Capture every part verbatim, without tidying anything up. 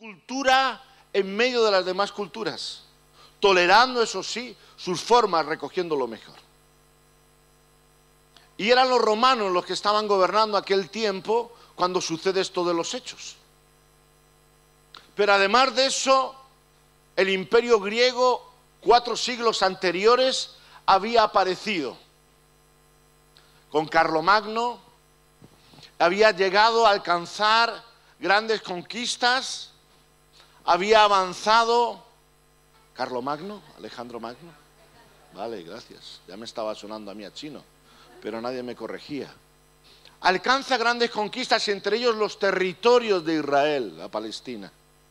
cultura en medio de las demás culturas, tolerando, eso sí, sus formas, recogiendo lo mejor. Y eran los romanos los que estaban gobernando aquel tiempo cuando sucede esto de los hechos. Pero además de eso, el imperio griego, cuatro siglos anteriores, había aparecido. Con Carlomagno había llegado a alcanzar grandes conquistas, había avanzado. ¿Carlomagno? ¿Alejandro Magno? Vale, gracias. Ya me estaba sonando a mí a chino, pero nadie me corregía. Alcanza grandes conquistas, entre ellos los territorios de Israel, la Palestina.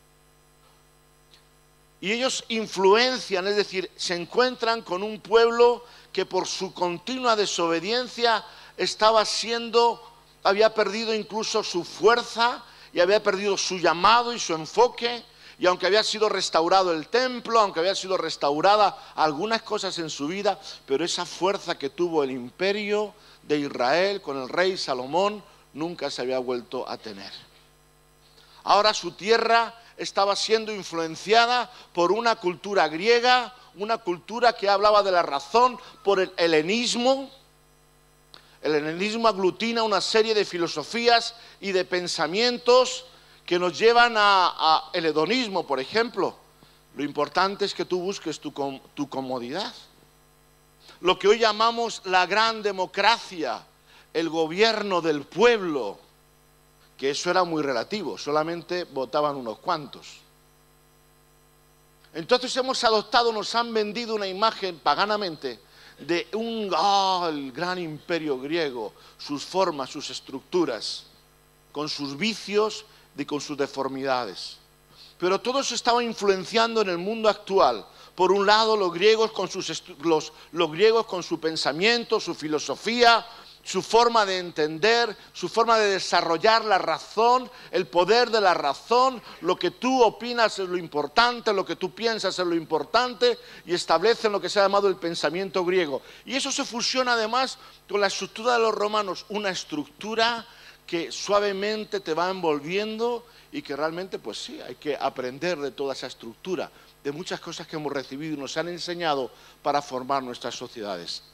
Y ellos influencian, es decir, se encuentran con un pueblo que por su continua desobediencia estaba siendo, había perdido incluso su fuerza y había perdido su llamado y su enfoque. Y aunque había sido restaurado el templo, aunque había sido restaurada algunas cosas en su vida, pero esa fuerza que tuvo el imperio de Israel con el rey Salomón nunca se había vuelto a tener. Ahora su tierra estaba siendo influenciada por una cultura griega, una cultura que hablaba de la razón, por el helenismo. El helenismo aglutina una serie de filosofías y de pensamientos que nos llevan a, a el hedonismo, por ejemplo. Lo importante es que tú busques tu, tu comodidad. Lo que hoy llamamos la gran democracia, el gobierno del pueblo, que eso era muy relativo, solamente votaban unos cuantos. Entonces hemos adoptado, nos han vendido una imagen paganamente de un oh, el gran imperio griego, sus formas, sus estructuras, con sus vicios y con sus deformidades. Pero todo eso estaba influenciando en el mundo actual. Por un lado, los griegos con, sus los, los griegos con su pensamiento, su filosofía, su forma de entender, su forma de desarrollar la razón, el poder de la razón. Lo que tú opinas es lo importante, lo que tú piensas es lo importante, y establecen lo que se ha llamado el pensamiento griego. Y eso se fusiona además con la estructura de los romanos, una estructura que suavemente te va envolviendo y que realmente, pues sí, hay que aprender de toda esa estructura, de muchas cosas que hemos recibido y nos han enseñado para formar nuestras sociedades.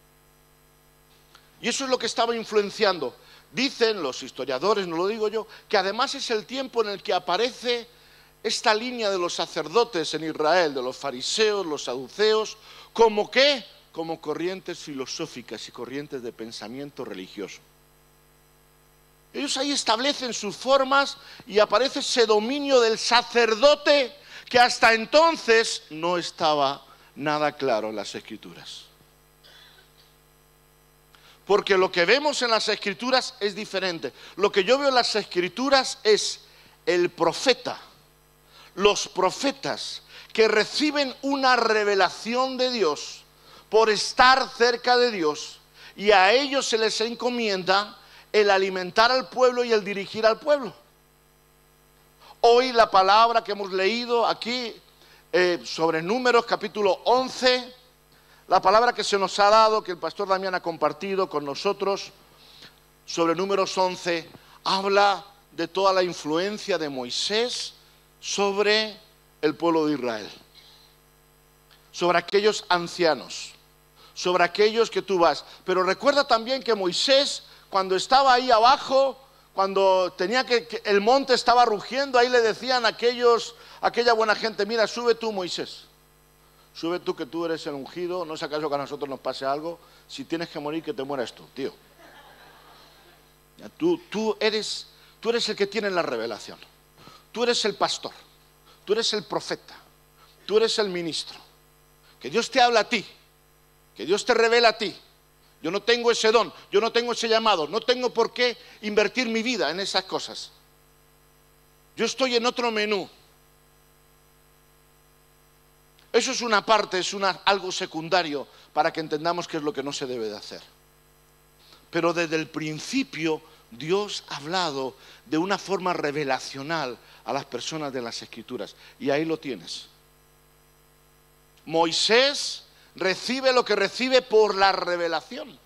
Y eso es lo que estaba influenciando. Dicen los historiadores, no lo digo yo, que además es el tiempo en el que aparece esta línea de los sacerdotes en Israel, de los fariseos, los saduceos, como ¿qué? Como corrientes filosóficas y corrientes de pensamiento religioso. Ellos ahí establecen sus formas y aparece ese dominio del sacerdote que hasta entonces no estaba nada claro en las Escrituras. Porque lo que vemos en las Escrituras es diferente. Lo que yo veo en las Escrituras es el profeta, los profetas que reciben una revelación de Dios por estar cerca de Dios, y a ellos se les encomienda el alimentar al pueblo y el dirigir al pueblo. Hoy la palabra que hemos leído aquí eh, sobre Números capítulo once, la palabra que se nos ha dado, que el pastor Damián ha compartido con nosotros sobre Números once, habla de toda la influencia de Moisés sobre el pueblo de Israel, sobre aquellos ancianos, sobre aquellos que tú vas. Pero recuerda también que Moisés, cuando estaba ahí abajo, cuando tenía que, que el monte estaba rugiendo, ahí le decían aquellos, aquella buena gente: mira, sube tú, Moisés, sube tú, que tú eres el ungido, no es acaso que a nosotros nos pase algo, si tienes que morir, que te mueras tú, tío. Tú, tú, eres, tú eres el que tiene la revelación, tú eres el pastor, tú eres el profeta, tú eres el ministro, que Dios te habla a ti, que Dios te revela a ti. Yo no tengo ese don, yo no tengo ese llamado, no tengo por qué invertir mi vida en esas cosas. Yo estoy en otro menú. Eso es una parte, es una, algo secundario para que entendamos qué es lo que no se debe de hacer. Pero desde el principio Dios ha hablado de una forma revelacional a las personas de las Escrituras. Y ahí lo tienes. Moisés recibe lo que recibe por la revelación.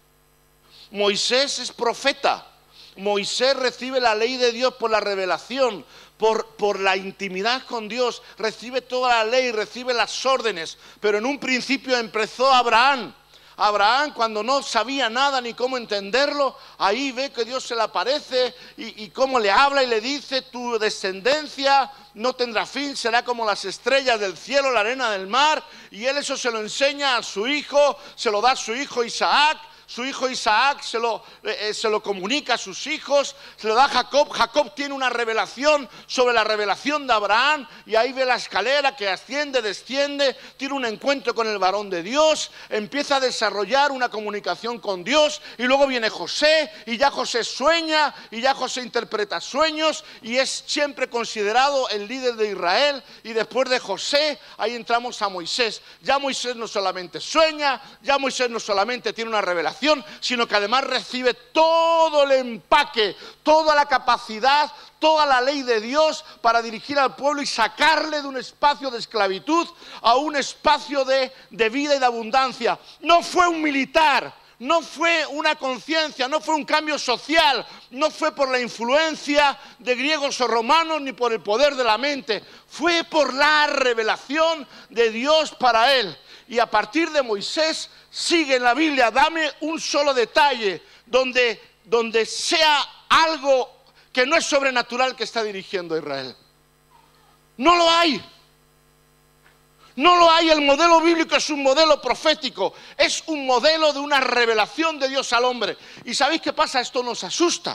Moisés es profeta. Moisés recibe la ley de Dios por la revelación, por, por la intimidad con Dios, recibe toda la ley, recibe las órdenes. Pero en un principio empezó Abraham. Abraham, cuando no sabía nada ni cómo entenderlo, ahí ve que Dios se le aparece y, y cómo le habla y le dice: tu descendencia no tendrá fin, será como las estrellas del cielo, la arena del mar. Y él eso se lo enseña a su hijo, se lo da a su hijo Isaac. Su hijo Isaac se lo, eh, se lo comunica a sus hijos, se lo da a Jacob. Jacob tiene una revelación sobre la revelación de Abraham, y ahí ve la escalera que asciende, desciende, tiene un encuentro con el varón de Dios, empieza a desarrollar una comunicación con Dios. Y luego viene José, y ya José sueña, y ya José interpreta sueños, y es siempre considerado el líder de Israel. Y después de José, ahí entramos a Moisés. Ya Moisés no solamente sueña, ya Moisés no solamente tiene una revelación, sino que además recibe todo el empaque, toda la capacidad, toda la ley de Dios para dirigir al pueblo y sacarle de un espacio de esclavitud a un espacio de, de vida y de abundancia. No fue un militar, no fue una conciencia, no fue un cambio social, no fue por la influencia de griegos o romanos ni por el poder de la mente, fue por la revelación de Dios para él. Y a partir de Moisés sigue en la Biblia. Dame un solo detalle donde, donde sea algo que no es sobrenatural que está dirigiendo a Israel. No lo hay. No lo hay. El modelo bíblico es un modelo profético. Es un modelo de una revelación de Dios al hombre. ¿Y sabéis qué pasa? Esto nos asusta.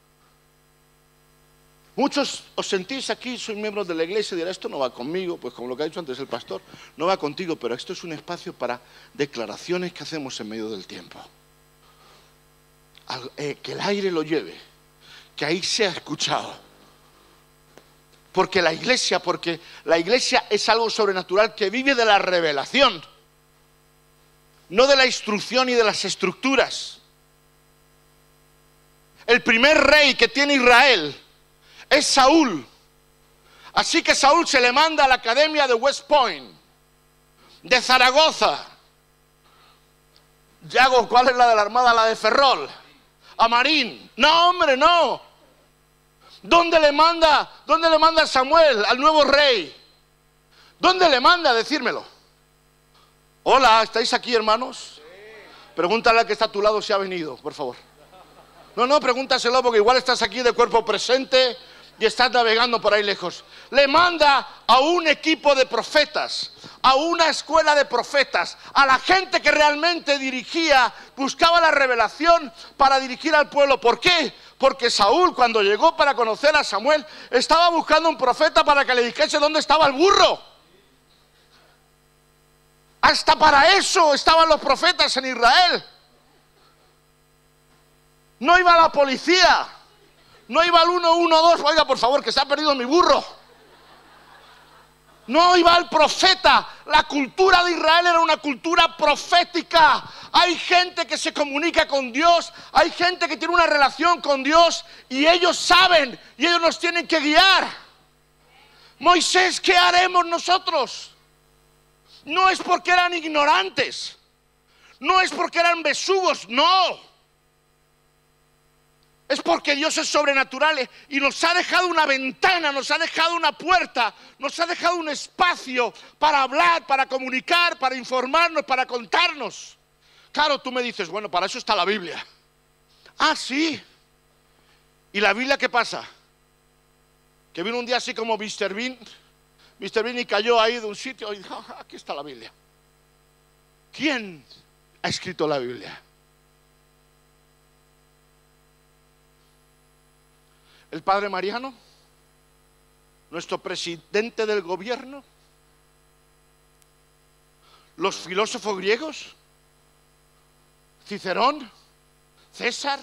Muchos os sentís aquí, sois miembros de la iglesia, y dirán: esto no va conmigo. Pues como lo que ha dicho antes el pastor, no va contigo, pero esto es un espacio para declaraciones que hacemos en medio del tiempo. Eh, que el aire lo lleve, que ahí sea escuchado. Porque la iglesia, porque la iglesia es algo sobrenatural que vive de la revelación, no de la instrucción y de las estructuras. El primer rey que tiene Israel es Saúl. Así que Saúl se le manda a la academia de West Point, de Zaragoza. Yago, ¿cuál es la de la armada? La de Ferrol. A Marín. No, hombre, no. ¿Dónde le manda? ¿Dónde le manda Samuel al nuevo rey? ¿Dónde le manda? Decírmelo. Hola, ¿estáis aquí, hermanos? Pregúntale al que está a tu lado si ha venido, por favor. No, no, pregúntaselo, porque igual estás aquí de cuerpo presente y estás navegando por ahí lejos. Le manda a un equipo de profetas, a una escuela de profetas, a la gente que realmente dirigía, buscaba la revelación para dirigir al pueblo. ¿Por qué? Porque Saúl, cuando llegó para conocer a Samuel, estaba buscando un profeta para que le dijese dónde estaba el burro. Hasta para eso estaban los profetas en Israel. No iba la policía, no iba el uno uno dos, oiga, por favor, que se ha perdido mi burro. No iba el profeta. La cultura de Israel era una cultura profética. Hay gente que se comunica con Dios, hay gente que tiene una relación con Dios, y ellos saben, y ellos nos tienen que guiar. Moisés, ¿qué haremos nosotros? No es porque eran ignorantes, no es porque eran besugos, no. Es porque Dios es sobrenatural y nos ha dejado una ventana, nos ha dejado una puerta, nos ha dejado un espacio para hablar, para comunicar, para informarnos, para contarnos. Claro, tú me dices: bueno, para eso está la Biblia. Ah, sí. ¿Y la Biblia qué pasa? Que vino un día así como mister Bean, mister Bean y cayó ahí de un sitio y dijo: ah, aquí está la Biblia. ¿Quién ha escrito la Biblia? ¿El padre Mariano? ¿Nuestro presidente del gobierno? ¿Los filósofos griegos? ¿Cicerón? ¿César?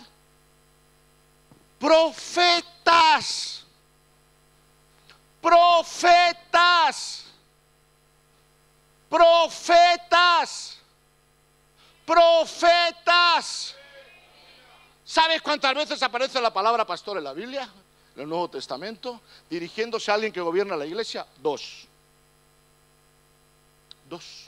¡Profetas! ¡Profetas! ¡Profetas! ¡Profetas! ¿Sabes cuántas veces aparece la palabra pastor en la Biblia? En el Nuevo Testamento, dirigiéndose a alguien que gobierna la iglesia. Dos. Dos.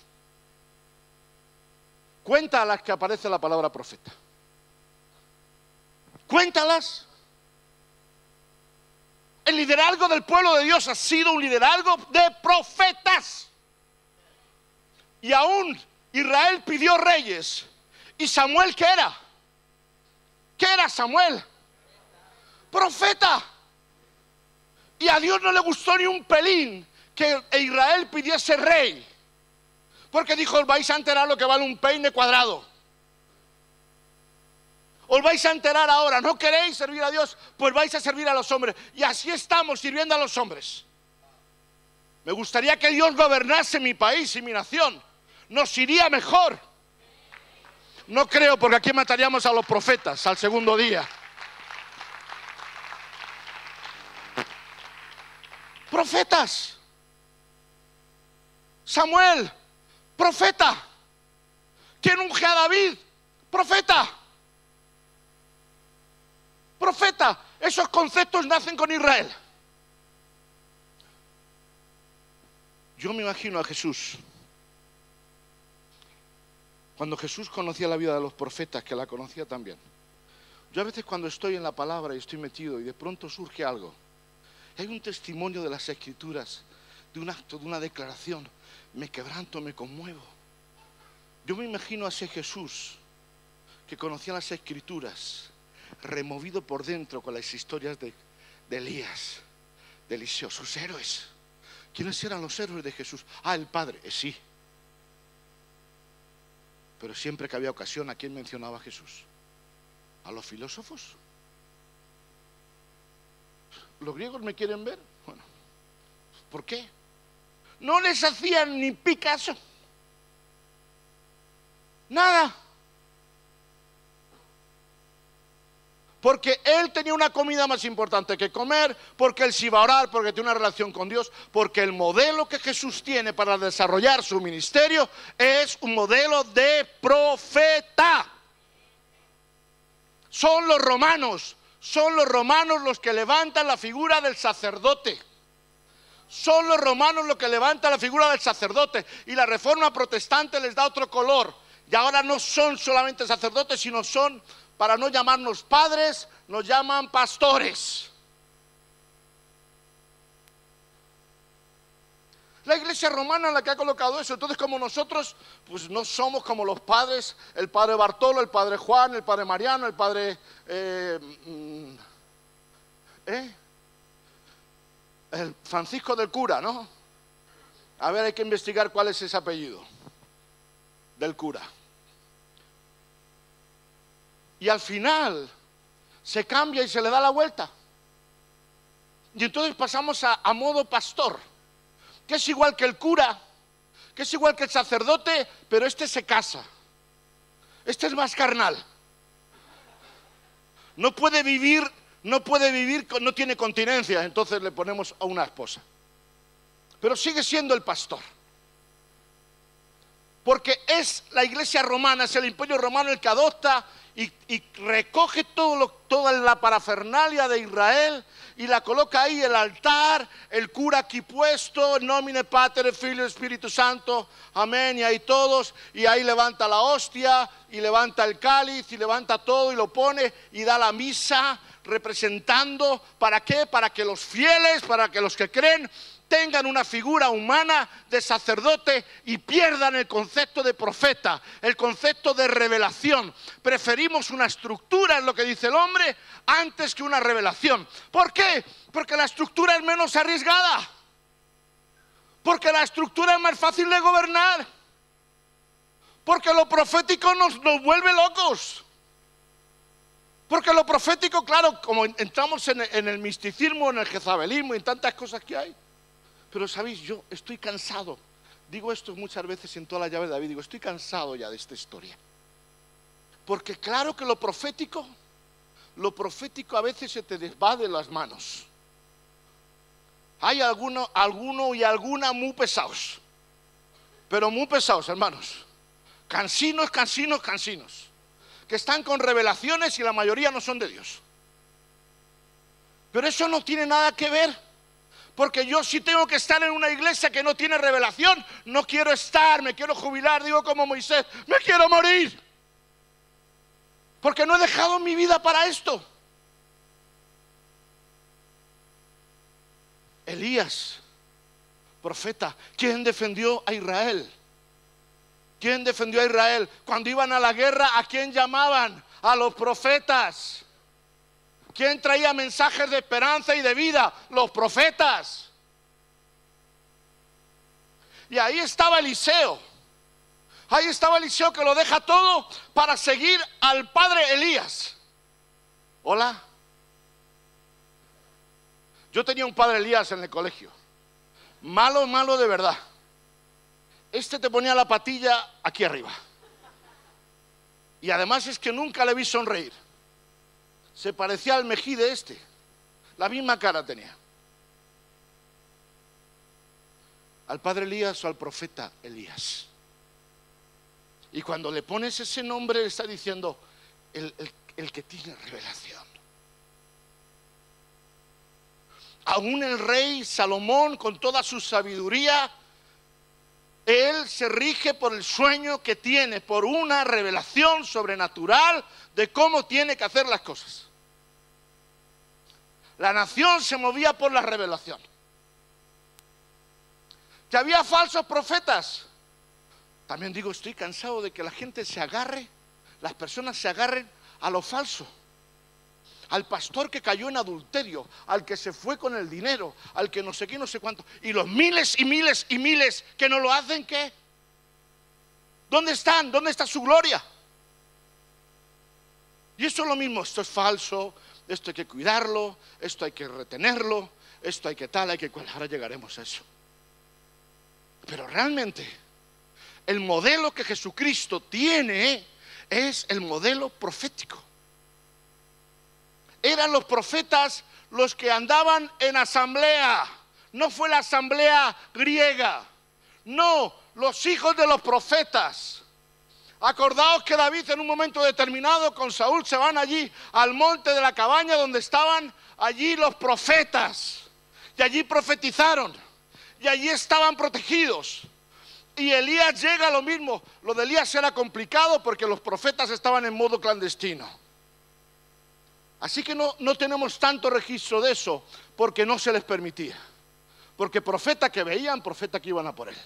Cuenta a las que aparece la palabra profeta. Cuéntalas. El liderazgo del pueblo de Dios ha sido un liderazgo de profetas. Y aún Israel pidió reyes. ¿Y Samuel qué era? ¿Qué era Samuel? Profeta. Y a Dios no le gustó ni un pelín que Israel pidiese rey, porque dijo: os vais a enterar lo que vale un peine cuadrado. Os vais a enterar ahora. ¿No queréis servir a Dios? Pues vais a servir a los hombres. Y así estamos sirviendo a los hombres. Me gustaría que Dios gobernase mi país y mi nación. Nos iría mejor. No creo, porque aquí mataríamos a los profetas al segundo día. Profetas. Samuel, profeta. ¿Quién unge a David? Profeta. Profeta. Esos conceptos nacen con Israel. Yo me imagino a Jesús, cuando Jesús conocía la vida de los profetas, que la conocía también. Yo a veces, cuando estoy en la palabra y estoy metido y de pronto surge algo, hay un testimonio de las Escrituras, de un acto, de una declaración, me quebranto, me conmuevo. Yo me imagino a ese Jesús que conocía las Escrituras, removido por dentro con las historias de, de Elías, de Eliseo, sus héroes. ¿Quiénes eran los héroes de Jesús? Ah, el Padre, eh, sí. Pero siempre que había ocasión, ¿a quién mencionaba Jesús? ¿A los filósofos? ¿Los griegos me quieren ver? Bueno, ¿por qué? No les hacían ni Picasso. Nada. Porque él tenía una comida más importante que comer, porque él se iba a orar, porque tiene una relación con Dios, porque el modelo que Jesús tiene para desarrollar su ministerio es un modelo de profeta. Son los romanos, son los romanos los que levantan la figura del sacerdote. Son los romanos los que levantan la figura del sacerdote. Y la reforma protestante les da otro color. Y ahora no son solamente sacerdotes, sino son, para no llamarnos padres, nos llaman pastores. La iglesia romana es la que ha colocado eso. Entonces, como nosotros, pues no somos como los padres, el padre Bartolo, el padre Juan, el padre Mariano, el padre eh, ¿eh? el Francisco del cura, ¿no? A ver, hay que investigar cuál es ese apellido del cura. Y al final se cambia y se le da la vuelta. Y entonces pasamos a, a modo pastor, que es igual que el cura, que es igual que el sacerdote, pero este se casa. Este es más carnal. No puede vivir, no puede vivir, no tiene continencia, entonces le ponemos a una esposa. Pero sigue siendo el pastor. Porque es la iglesia romana, es el imperio romano el que adopta y, y recoge todo lo, toda la parafernalia de Israel y la coloca ahí, el altar, el cura aquí puesto, nomine Pater, Filio, Espíritu Santo, amén, y ahí todos, y ahí levanta la hostia, y levanta el cáliz, y levanta todo, y lo pone, y da la misa, representando, ¿para qué? Para que los fieles, para que los que creen, tengan una figura humana de sacerdote y pierdan el concepto de profeta, el concepto de revelación. Preferimos una estructura, es lo que dice el hombre, antes que una revelación. ¿Por qué? Porque la estructura es menos arriesgada, porque la estructura es más fácil de gobernar, porque lo profético nos, nos vuelve locos. Porque lo profético, claro, como entramos en, en el misticismo, en el jezabelismo y en tantas cosas que hay. Pero sabéis, yo estoy cansado. Digo esto muchas veces en toda la llave de David. Digo, estoy cansado ya de esta historia. Porque claro que lo profético, lo profético a veces se te desva de las manos. Hay alguno, alguno y alguna muy pesados. Pero muy pesados, hermanos. Cansinos, cansinos, cansinos. Que están con revelaciones y la mayoría no son de Dios. Pero eso no tiene nada que ver. Porque yo sí tengo que estar en una iglesia que no tiene revelación. No quiero estar, me quiero jubilar, digo como Moisés, me quiero morir. Porque no he dejado mi vida para esto. Elías, profeta. ¿Quién defendió a Israel? ¿Quién defendió a Israel? Cuando iban a la guerra, ¿a quién llamaban? A los profetas. ¿Quién traía mensajes de esperanza y de vida? Los profetas. Y ahí estaba Eliseo. Ahí estaba Eliseo, que lo deja todo para seguir al padre Elías. Hola. Yo tenía un padre Elías en el colegio. Malo, malo de verdad. Este te ponía la patilla aquí arriba. Y además es que nunca le vi sonreír. Se parecía al Mejide este. La misma cara tenía. Al padre Elías o al profeta Elías. Y cuando le pones ese nombre, le está diciendo el, el, el que tiene revelación. Aún el rey Salomón, con toda su sabiduría, él se rige por el sueño que tiene, por una revelación sobrenatural de cómo tiene que hacer las cosas. La nación se movía por la revelación. Que había falsos profetas. También digo, estoy cansado de que la gente se agarre, las personas se agarren a lo falso. Al pastor que cayó en adulterio, al que se fue con el dinero, al que no sé qué, no sé cuánto. Y los miles y miles y miles que no lo hacen, ¿qué? ¿Dónde están? ¿Dónde está su gloria? Y esto es lo mismo, esto es falso, esto hay que cuidarlo, esto hay que retenerlo, esto hay que tal, hay que cual. Ahora llegaremos a eso. Pero realmente, el modelo que Jesucristo tiene es el modelo profético. Eran los profetas los que andaban en asamblea. No fue la asamblea griega. No, los hijos de los profetas. Acordaos que David en un momento determinado con Saúl se van allí al monte de la cabaña donde estaban allí los profetas. Y allí profetizaron. Y allí estaban protegidos. Y Elías llega a lo mismo. Lo de Elías era complicado porque los profetas estaban en modo clandestino. Así que no, no tenemos tanto registro de eso, porque no se les permitía. Porque profeta que veían, profeta que iban a por él.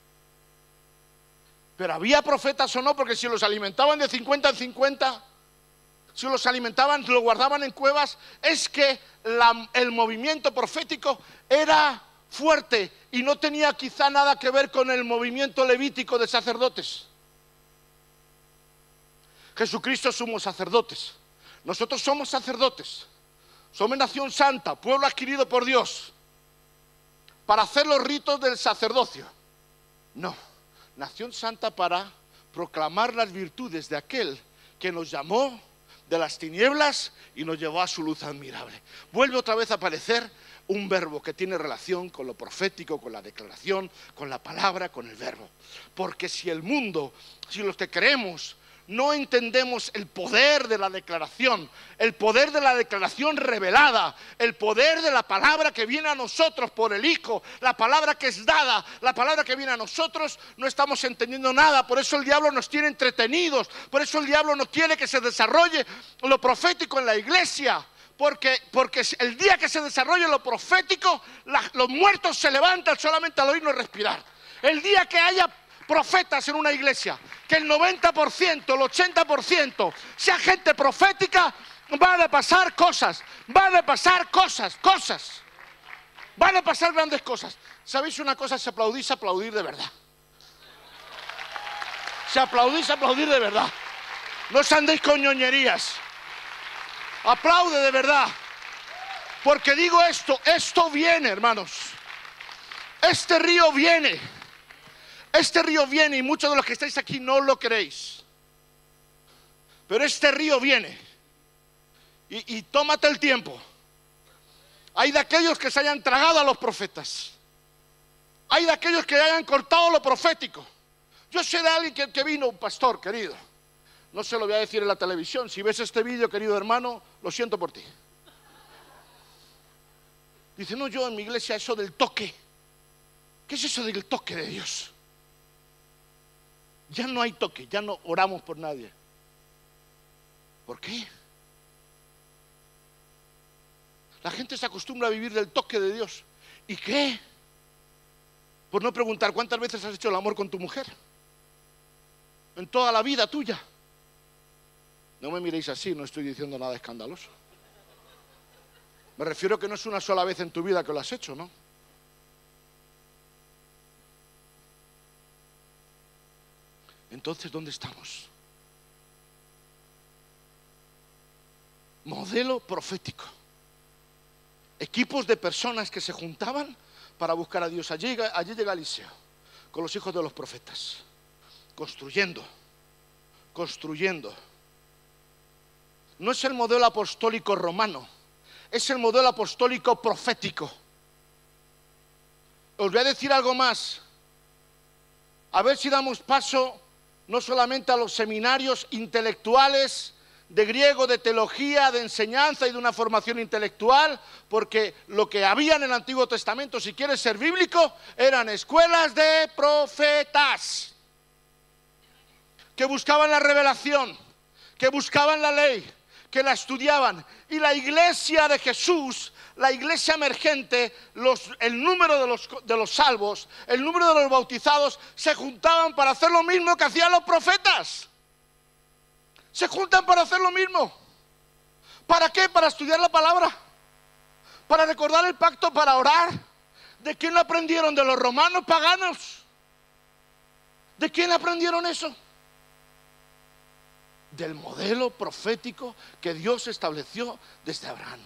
Pero había profetas o no, porque si los alimentaban de cincuenta en cincuenta, si los alimentaban, lo guardaban en cuevas, es que la, el movimiento profético era fuerte y no tenía quizá nada que ver con el movimiento levítico de sacerdotes. Jesucristo somos sacerdotes. Nosotros somos sacerdotes, somos nación santa, pueblo adquirido por Dios, para hacer los ritos del sacerdocio. No, nación santa para proclamar las virtudes de aquel que nos llamó de las tinieblas y nos llevó a su luz admirable. Vuelve otra vez a aparecer un verbo que tiene relación con lo profético, con la declaración, con la palabra, con el verbo. Porque si el mundo, si los que creemos, no entendemos el poder de la declaración, el poder de la declaración revelada, el poder de la palabra que viene a nosotros por el Hijo, la palabra que es dada, la palabra que viene a nosotros, no estamos entendiendo nada. Por eso el diablo nos tiene entretenidos, por eso el diablo no quiere que se desarrolle lo profético en la iglesia. Porque, porque el día que se desarrolle lo profético, la, los muertos se levantan solamente al oírnos respirar. El día que haya profetas en una iglesia, que el noventa por ciento, el ochenta por ciento sea gente profética, van a pasar cosas, van a pasar cosas, cosas, van a pasar grandes cosas. ¿Sabéis una cosa? Si aplaudís, aplaudir de verdad. Si aplaudís, aplaudir de verdad. No os andéis con ñoñerías. Aplaude de verdad. Porque digo esto, esto viene, hermanos. Este río viene. Este río viene y muchos de los que estáis aquí no lo creéis. Pero este río viene. Y, y tómate el tiempo. Hay de aquellos que se hayan tragado a los profetas. Hay de aquellos que hayan cortado lo profético. Yo sé de alguien que, que vino, un pastor querido. No se lo voy a decir en la televisión. Si ves este vídeo, querido hermano, lo siento por ti. Dice, no, yo en mi iglesia eso del toque. ¿Qué es eso del toque de Dios? Ya no hay toque, ya no oramos por nadie. ¿Por qué? La gente se acostumbra a vivir del toque de Dios ¿Y qué? Por no preguntar cuántas veces has hecho el amor con tu mujer en toda la vida tuya. No me miréis así, no estoy diciendo nada escandaloso. Me refiero a que no es una sola vez en tu vida que lo has hecho, ¿no? Entonces, ¿dónde estamos? Modelo profético. Equipos de personas que se juntaban para buscar a Dios. Allí, allí llega Eliseo, con los hijos de los profetas, construyendo, construyendo. No es el modelo apostólico romano, es el modelo apostólico profético. Os voy a decir algo más. A ver si damos paso no solamente a los seminarios intelectuales de griego, de teología, de enseñanza y de una formación intelectual, porque lo que había en el Antiguo Testamento, si quieres ser bíblico, eran escuelas de profetas que buscaban la revelación, que buscaban la ley, que la estudiaban. Y la iglesia de Jesús, la iglesia emergente, los, el número de los, de los salvos, el número de los bautizados, se juntaban para hacer lo mismo que hacían los profetas. Se juntan para hacer lo mismo. ¿Para qué? Para estudiar la palabra, para recordar el pacto, para orar. ¿De quién lo aprendieron? De los romanos paganos. ¿De quién aprendieron eso? Del modelo profético que Dios estableció desde Abraham.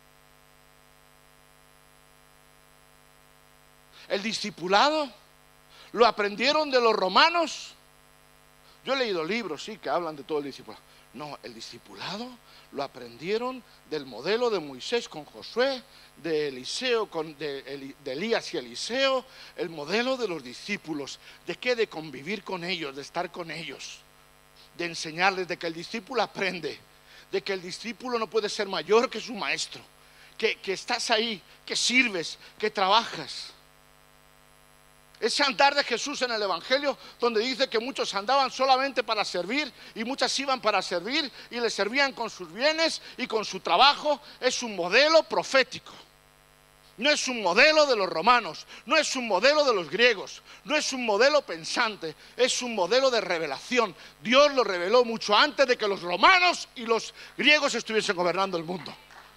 El discipulado lo aprendieron de los romanos. Yo he leído libros, sí, que hablan de todo el discipulado. No, el discipulado lo aprendieron del modelo de Moisés con Josué, de Eliseo con de, de Elías y Eliseo, el modelo de los discípulos. ¿De qué? De convivir con ellos, de estar con ellos, de enseñarles, de que el discípulo aprende, de que el discípulo no puede ser mayor que su maestro, que, que estás ahí, que sirves, que trabajas. Ese andar de Jesús en el Evangelio, donde dice que muchos andaban solamente para servir y muchas iban para servir y le servían con sus bienes y con su trabajo, es un modelo profético. No es un modelo de los romanos, no es un modelo de los griegos, no es un modelo pensante, es un modelo de revelación. Dios lo reveló mucho antes de que los romanos y los griegos estuviesen gobernando el mundo.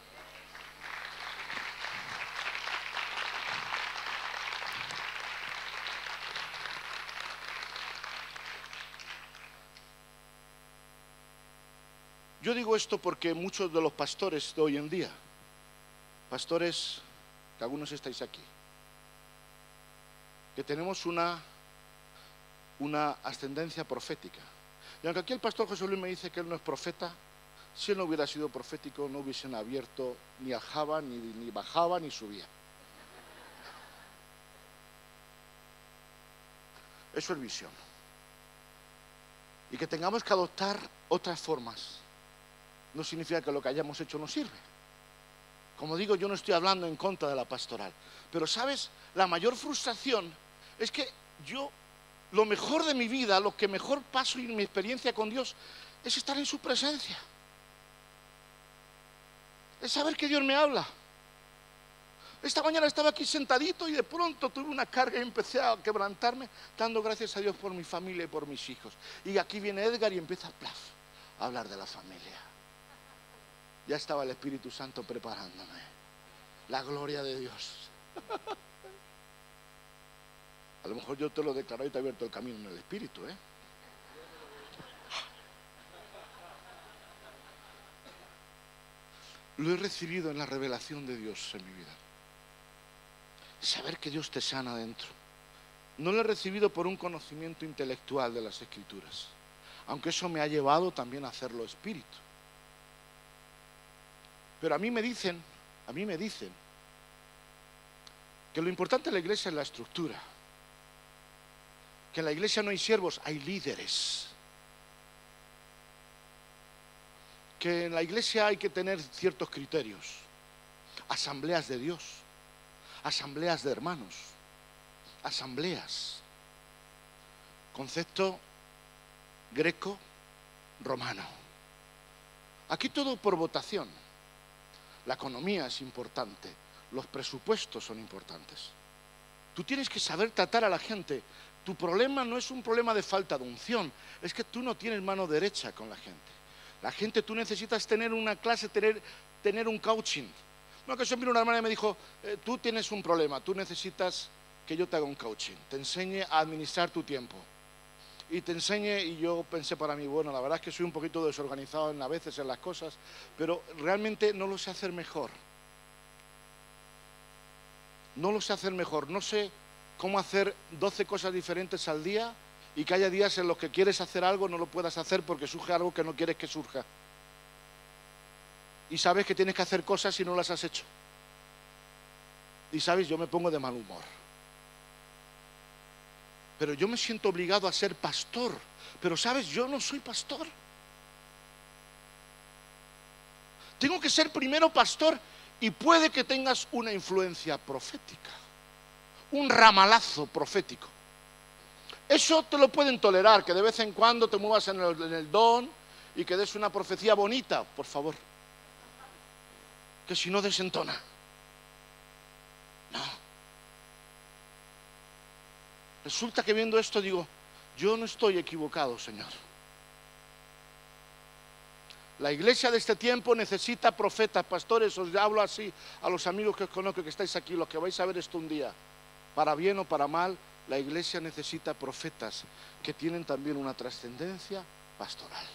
Yo digo esto porque muchos de los pastores de hoy en día, pastores que algunos estáis aquí, que tenemos una, una ascendencia profética. Y aunque aquí el pastor José Luis me dice que él no es profeta, si él no hubiera sido profético no hubiesen abierto ni ajaba, ni, ni bajaba, ni subía. Eso es visión. Y que tengamos que adoptar otras formas no significa que lo que hayamos hecho no sirve. Como digo, yo no estoy hablando en contra de la pastoral, pero ¿sabes? La mayor frustración es que yo, lo mejor de mi vida, lo que mejor paso en mi experiencia con Dios, es estar en su presencia, es saber que Dios me habla. Esta mañana estaba aquí sentadito y de pronto tuve una carga y empecé a quebrantarme, dando gracias a Dios por mi familia y por mis hijos. Y aquí viene Edgar y empieza plaf, a hablar de la familia. Ya estaba el Espíritu Santo preparándome. La gloria de Dios. A lo mejor yo te lo declaro y te he abierto el camino en el Espíritu, ¿eh? Lo he recibido en la revelación de Dios en mi vida. Saber que Dios te sana dentro. No lo he recibido por un conocimiento intelectual de las Escrituras, aunque eso me ha llevado también a hacerlo espíritu. Pero a mí me dicen, a mí me dicen que lo importante de la iglesia es la estructura. Que en la iglesia no hay siervos, hay líderes. Que en la iglesia hay que tener ciertos criterios. Asambleas de Dios, asambleas de hermanos, asambleas. Concepto greco-romano. Aquí todo por votación. La economía es importante, los presupuestos son importantes. Tú tienes que saber tratar a la gente. Tu problema no es un problema de falta de unción, es que tú no tienes mano derecha con la gente. La gente, tú necesitas tener una clase, tener, tener un coaching. Una ocasión vino una hermana y me dijo, eh, tú tienes un problema, tú necesitas que yo te haga un coaching, te enseñe a administrar tu tiempo. Y te enseñe, y yo pensé para mí, bueno, la verdad es que soy un poquito desorganizado en, a veces en las cosas, pero realmente no lo sé hacer mejor. No lo sé hacer mejor, no sé cómo hacer doce cosas diferentes al día y que haya días en los que quieres hacer algo, no lo puedas hacer porque surge algo que no quieres que surja. Y sabes que tienes que hacer cosas y no las has hecho. Y sabes, yo me pongo de mal humor. Pero yo me siento obligado a ser pastor. Pero sabes, yo no soy pastor. Tengo que ser primero pastor y puede que tengas una influencia profética. Un ramalazo profético. Eso te lo pueden tolerar, que de vez en cuando te muevas en el, en el don y que des una profecía bonita, por favor. Que si no desentona. No. Resulta que viendo esto digo, yo no estoy equivocado, Señor. La iglesia de este tiempo necesita profetas, pastores. Os hablo así a los amigos que os conozco, que estáis aquí, los que vais a ver esto un día. Para bien o para mal, la iglesia necesita profetas que tienen también una trascendencia pastoral.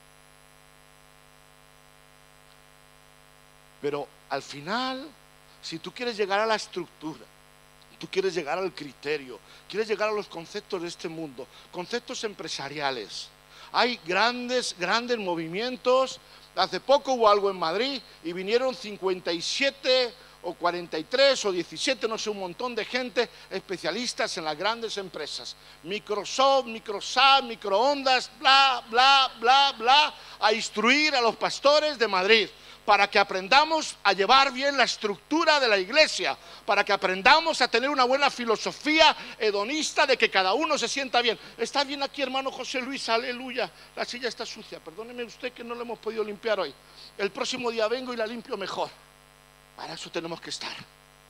Pero al final, si tú quieres llegar a la estructura, tú quieres llegar al criterio, quieres llegar a los conceptos de este mundo, conceptos empresariales. Hay grandes, grandes movimientos. Hace poco hubo algo en Madrid y vinieron cincuenta y siete o cuarenta y tres o diecisiete, no sé, un montón de gente especialistas en las grandes empresas. Microsoft, Microsoft, microondas, bla, bla, bla, bla, a instruir a los pastores de Madrid, para que aprendamos a llevar bien la estructura de la iglesia, para que aprendamos a tener una buena filosofía hedonista de que cada uno se sienta bien. Está bien aquí, hermano José Luis, aleluya. La silla está sucia, perdóneme usted que no la hemos podido limpiar hoy. El próximo día vengo y la limpio mejor. Para eso tenemos que estar.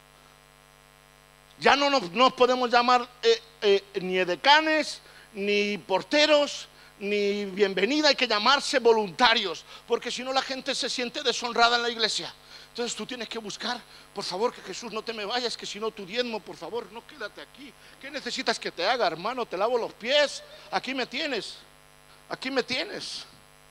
Ya no nos, nos podemos llamar eh, eh, ni edecanes, ni porteros, ni bienvenida, hay que llamarse voluntarios, porque si no la gente se siente deshonrada en la iglesia. Entonces tú tienes que buscar, por favor, que Jesús, no te me vayas, que si no tu diezmo, por favor, no, quédate aquí. ¿Qué necesitas que te haga, hermano? Te lavo los pies, aquí me tienes, aquí me tienes.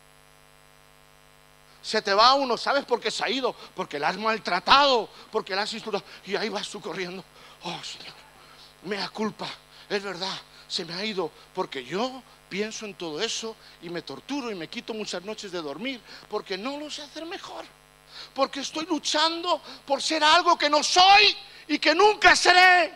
Se te va uno, ¿sabes por qué se ha ido? Porque la has maltratado, porque la has insultado, y ahí vas tú corriendo. Oh, Señor, mea culpa, es verdad, se me ha ido, porque yo pienso en todo eso y me torturo y me quito muchas noches de dormir porque no lo sé hacer mejor, porque estoy luchando por ser algo que no soy y que nunca seré,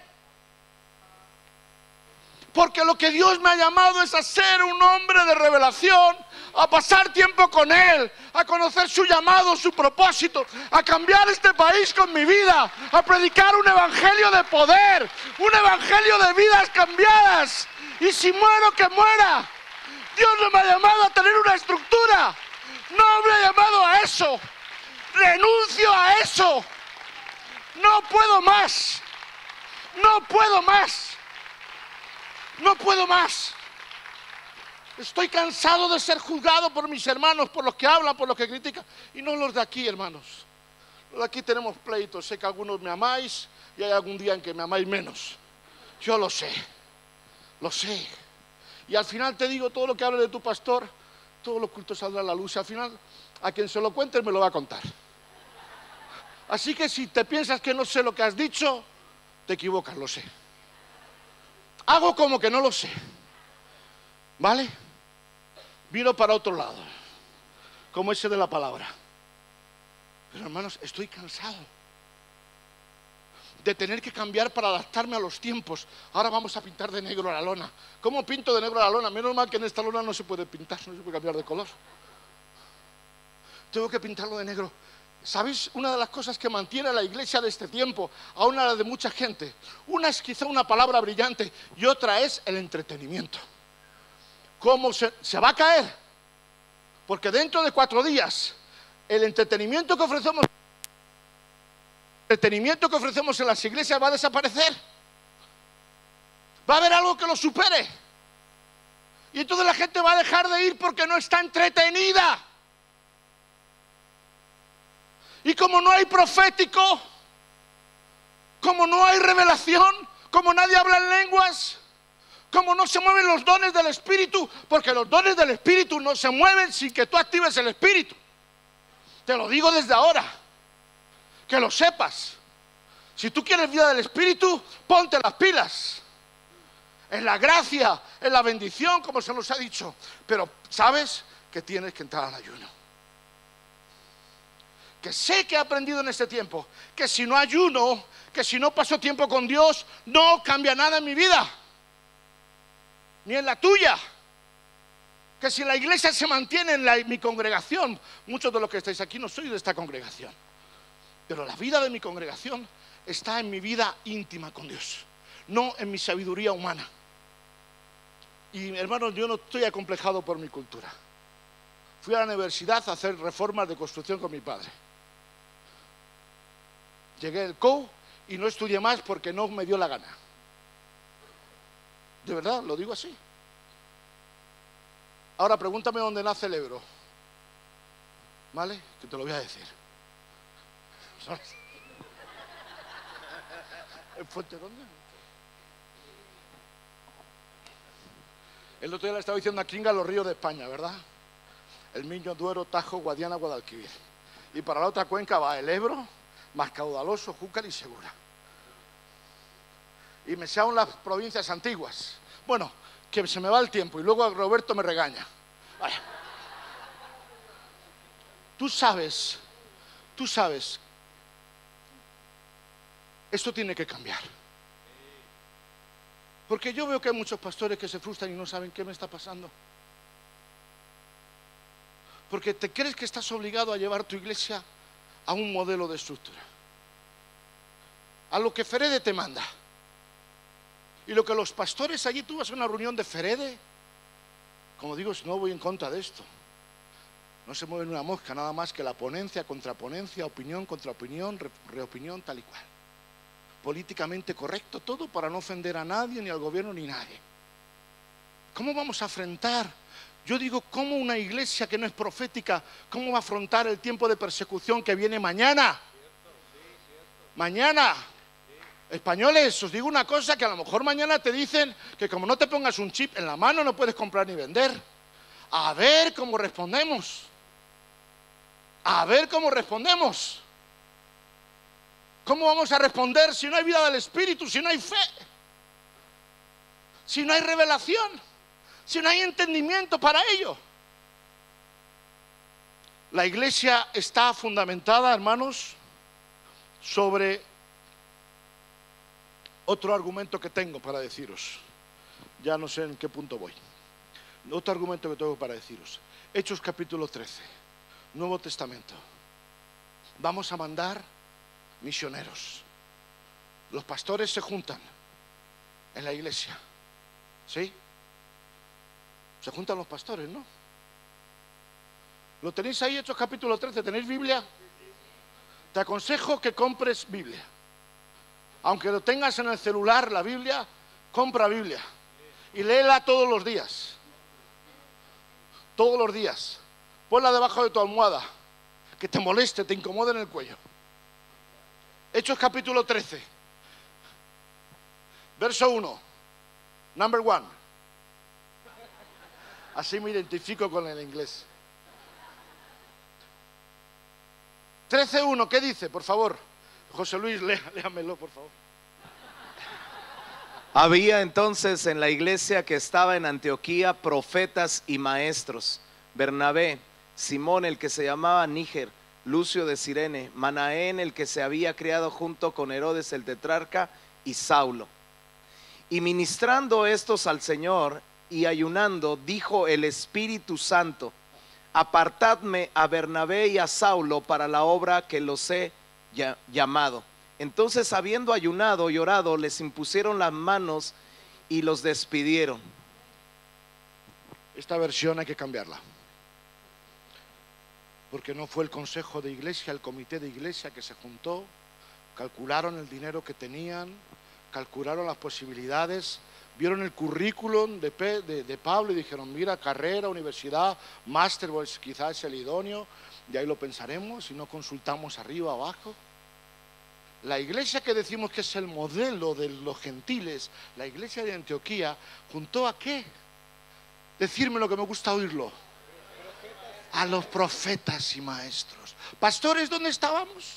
porque lo que Dios me ha llamado es a ser un hombre de revelación, a pasar tiempo con Él, a conocer su llamado, su propósito, a cambiar este país con mi vida, a predicar un evangelio de poder, un evangelio de vidas cambiadas. Y si muero, que muera. Dios no me ha llamado a tener una estructura, no me ha llamado a eso. Renuncio a eso. No puedo más. No puedo más. No puedo más. Estoy cansado de ser juzgado por mis hermanos, por los que hablan, por los que critican, y no los de aquí, hermanos. Los de aquí tenemos pleitos. Sé que algunos me amáis y hay algún día en que me amáis menos. Yo lo sé. Lo sé. Y al final te digo, todo lo que hable de tu pastor, todo lo oculto saldrá a la luz. Y al final, a quien se lo cuente me lo va a contar. Así que si te piensas que no sé lo que has dicho, te equivocas, lo sé. Hago como que no lo sé. ¿Vale? Miro para otro lado, como ese de la palabra. Pero hermanos, estoy cansado de tener que cambiar para adaptarme a los tiempos. Ahora vamos a pintar de negro a la lona. ¿Cómo pinto de negro a la lona? Menos mal que en esta lona no se puede pintar, no se puede cambiar de color. Tengo que pintarlo de negro. ¿Sabéis? Una de las cosas que mantiene a la iglesia de este tiempo, aún a la de mucha gente, una es quizá una palabra brillante y otra es el entretenimiento. ¿Cómo se, se va a caer? Porque dentro de cuatro días, el entretenimiento que ofrecemos entretenimiento que ofrecemos en las iglesias va a desaparecer. Va a haber algo que lo supere. Y entonces la gente va a dejar de ir porque no está entretenida. Y como no hay profético, como no hay revelación, como nadie habla en lenguas, como no se mueven los dones del Espíritu, porque los dones del Espíritu no se mueven sin que tú actives el Espíritu. Te lo digo desde ahora, que lo sepas. Si tú quieres vida del Espíritu, ponte las pilas. En la gracia, en la bendición, como se nos ha dicho. Pero sabes que tienes que entrar al ayuno. Que sé que he aprendido en este tiempo, que si no ayuno, que si no paso tiempo con Dios, no cambia nada en mi vida, ni en la tuya. Que si la iglesia se mantiene en la, mi congregación, muchos de los que estáis aquí no sois de esta congregación, pero la vida de mi congregación está en mi vida íntima con Dios, no en mi sabiduría humana. Y hermanos, yo no estoy acomplejado por mi cultura. Fui a la universidad a hacer reformas de construcción con mi padre. Llegué al C O U y no estudié más porque no me dio la gana. De verdad, lo digo así. Ahora pregúntame dónde nace el Ebro. ¿Vale? Que te lo voy a decir. ¿Sabes? ¿En Fuente dónde? El otro día le estaba diciendo a Kinga los ríos de España, ¿verdad? El Miño, Duero, Tajo, Guadiana, Guadalquivir. Y para la otra cuenca va el Ebro, más caudaloso, Júcar y Segura. Y me sé aún las provincias antiguas. Bueno, que se me va el tiempo y luego Roberto me regaña. Vaya. Tú sabes, tú sabes, esto tiene que cambiar. Porque yo veo que hay muchos pastores que se frustran y no saben qué me está pasando. Porque te crees que estás obligado a llevar tu iglesia a un modelo de estructura, a lo que Ferede te manda. Y lo que los pastores allí, tú vas a una reunión de Ferede, como digo, no voy en contra de esto. No se mueve una mosca, nada más que la ponencia, contraponencia, opinión, contra opinión, re, reopinión, tal y cual. Políticamente correcto todo para no ofender a nadie, ni al gobierno, ni a nadie. ¿Cómo vamos a afrontar? Yo digo, ¿cómo una iglesia que no es profética, cómo va a afrontar el tiempo de persecución que viene mañana? Mañana. Españoles, os digo una cosa, que a lo mejor mañana te dicen que como no te pongas un chip en la mano no puedes comprar ni vender. A ver cómo respondemos. A ver cómo respondemos. ¿Cómo vamos a responder si no hay vida del Espíritu, si no hay fe? Si no hay revelación, si no hay entendimiento para ello. La iglesia está fundamentada, hermanos, sobre otro argumento que tengo para deciros. Ya no sé en qué punto voy. Otro argumento que tengo para deciros. Hechos capítulo trece, Nuevo Testamento. Vamos a mandar misioneros. Los pastores se juntan en la iglesia. ¿Sí? Se juntan los pastores, ¿no? ¿Lo tenéis ahí, Hechos capítulo trece? ¿Tenéis Biblia? Te aconsejo que compres Biblia. Aunque lo tengas en el celular, la Biblia, compra Biblia. Y léela todos los días. Todos los días. Ponla debajo de tu almohada. Que te moleste, te incomode en el cuello. Hechos capítulo trece. Verso uno. Number one. Así me identifico con el inglés. trece uno, ¿qué dice? Por favor. José Luis, lé, léamelo, por favor. Había entonces en la iglesia que estaba en Antioquía profetas y maestros: Bernabé, Simón el que se llamaba Níger, Lucio de Cirene, Manaén el que se había criado junto con Herodes el tetrarca, y Saulo. Y ministrando estos al Señor y ayunando, dijo el Espíritu Santo: apartadme a Bernabé y a Saulo para la obra que los he llamado. Entonces, habiendo ayunado y orado, les impusieron las manos y los despidieron. Esta versión hay que cambiarla, porque no fue el consejo de iglesia, el comité de iglesia que se juntó calcularon el dinero que tenían, calcularon las posibilidades, vieron el currículum de, de, de Pablo y dijeron, mira, carrera, universidad, máster, pues quizás es el idóneo, y ahí lo pensaremos y no consultamos arriba, abajo. La iglesia que decimos que es el modelo de los gentiles, la iglesia de Antioquía, ¿juntó a qué? Decirme lo que me gusta oírlo. A los profetas y maestros. Pastores, ¿dónde estábamos?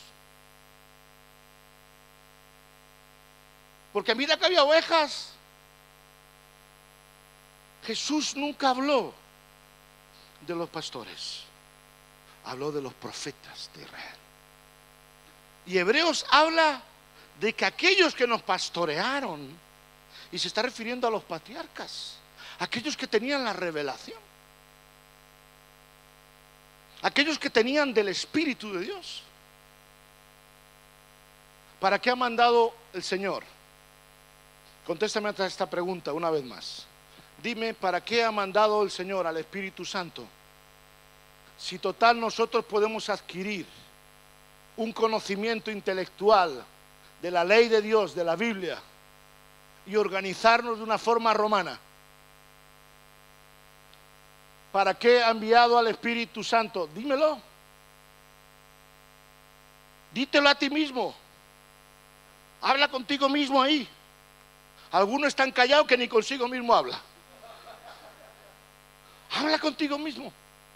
Porque mira que había ovejas. Jesús nunca habló de los pastores, habló de los profetas de Israel. Y Hebreos habla de que aquellos que nos pastorearon, y se está refiriendo a los patriarcas, aquellos que tenían la revelación, aquellos que tenían del Espíritu de Dios. ¿Para qué ha mandado el Señor? Contéstame a esta pregunta una vez más. Dime, ¿para qué ha mandado el Señor al Espíritu Santo? Si total nosotros podemos adquirir un conocimiento intelectual de la ley de Dios, de la Biblia, y organizarnos de una forma romana. ¿Para qué ha enviado al Espíritu Santo? Dímelo. Dítelo a ti mismo. Habla contigo mismo ahí. Algunos están callados que ni consigo mismo habla. Habla contigo mismo.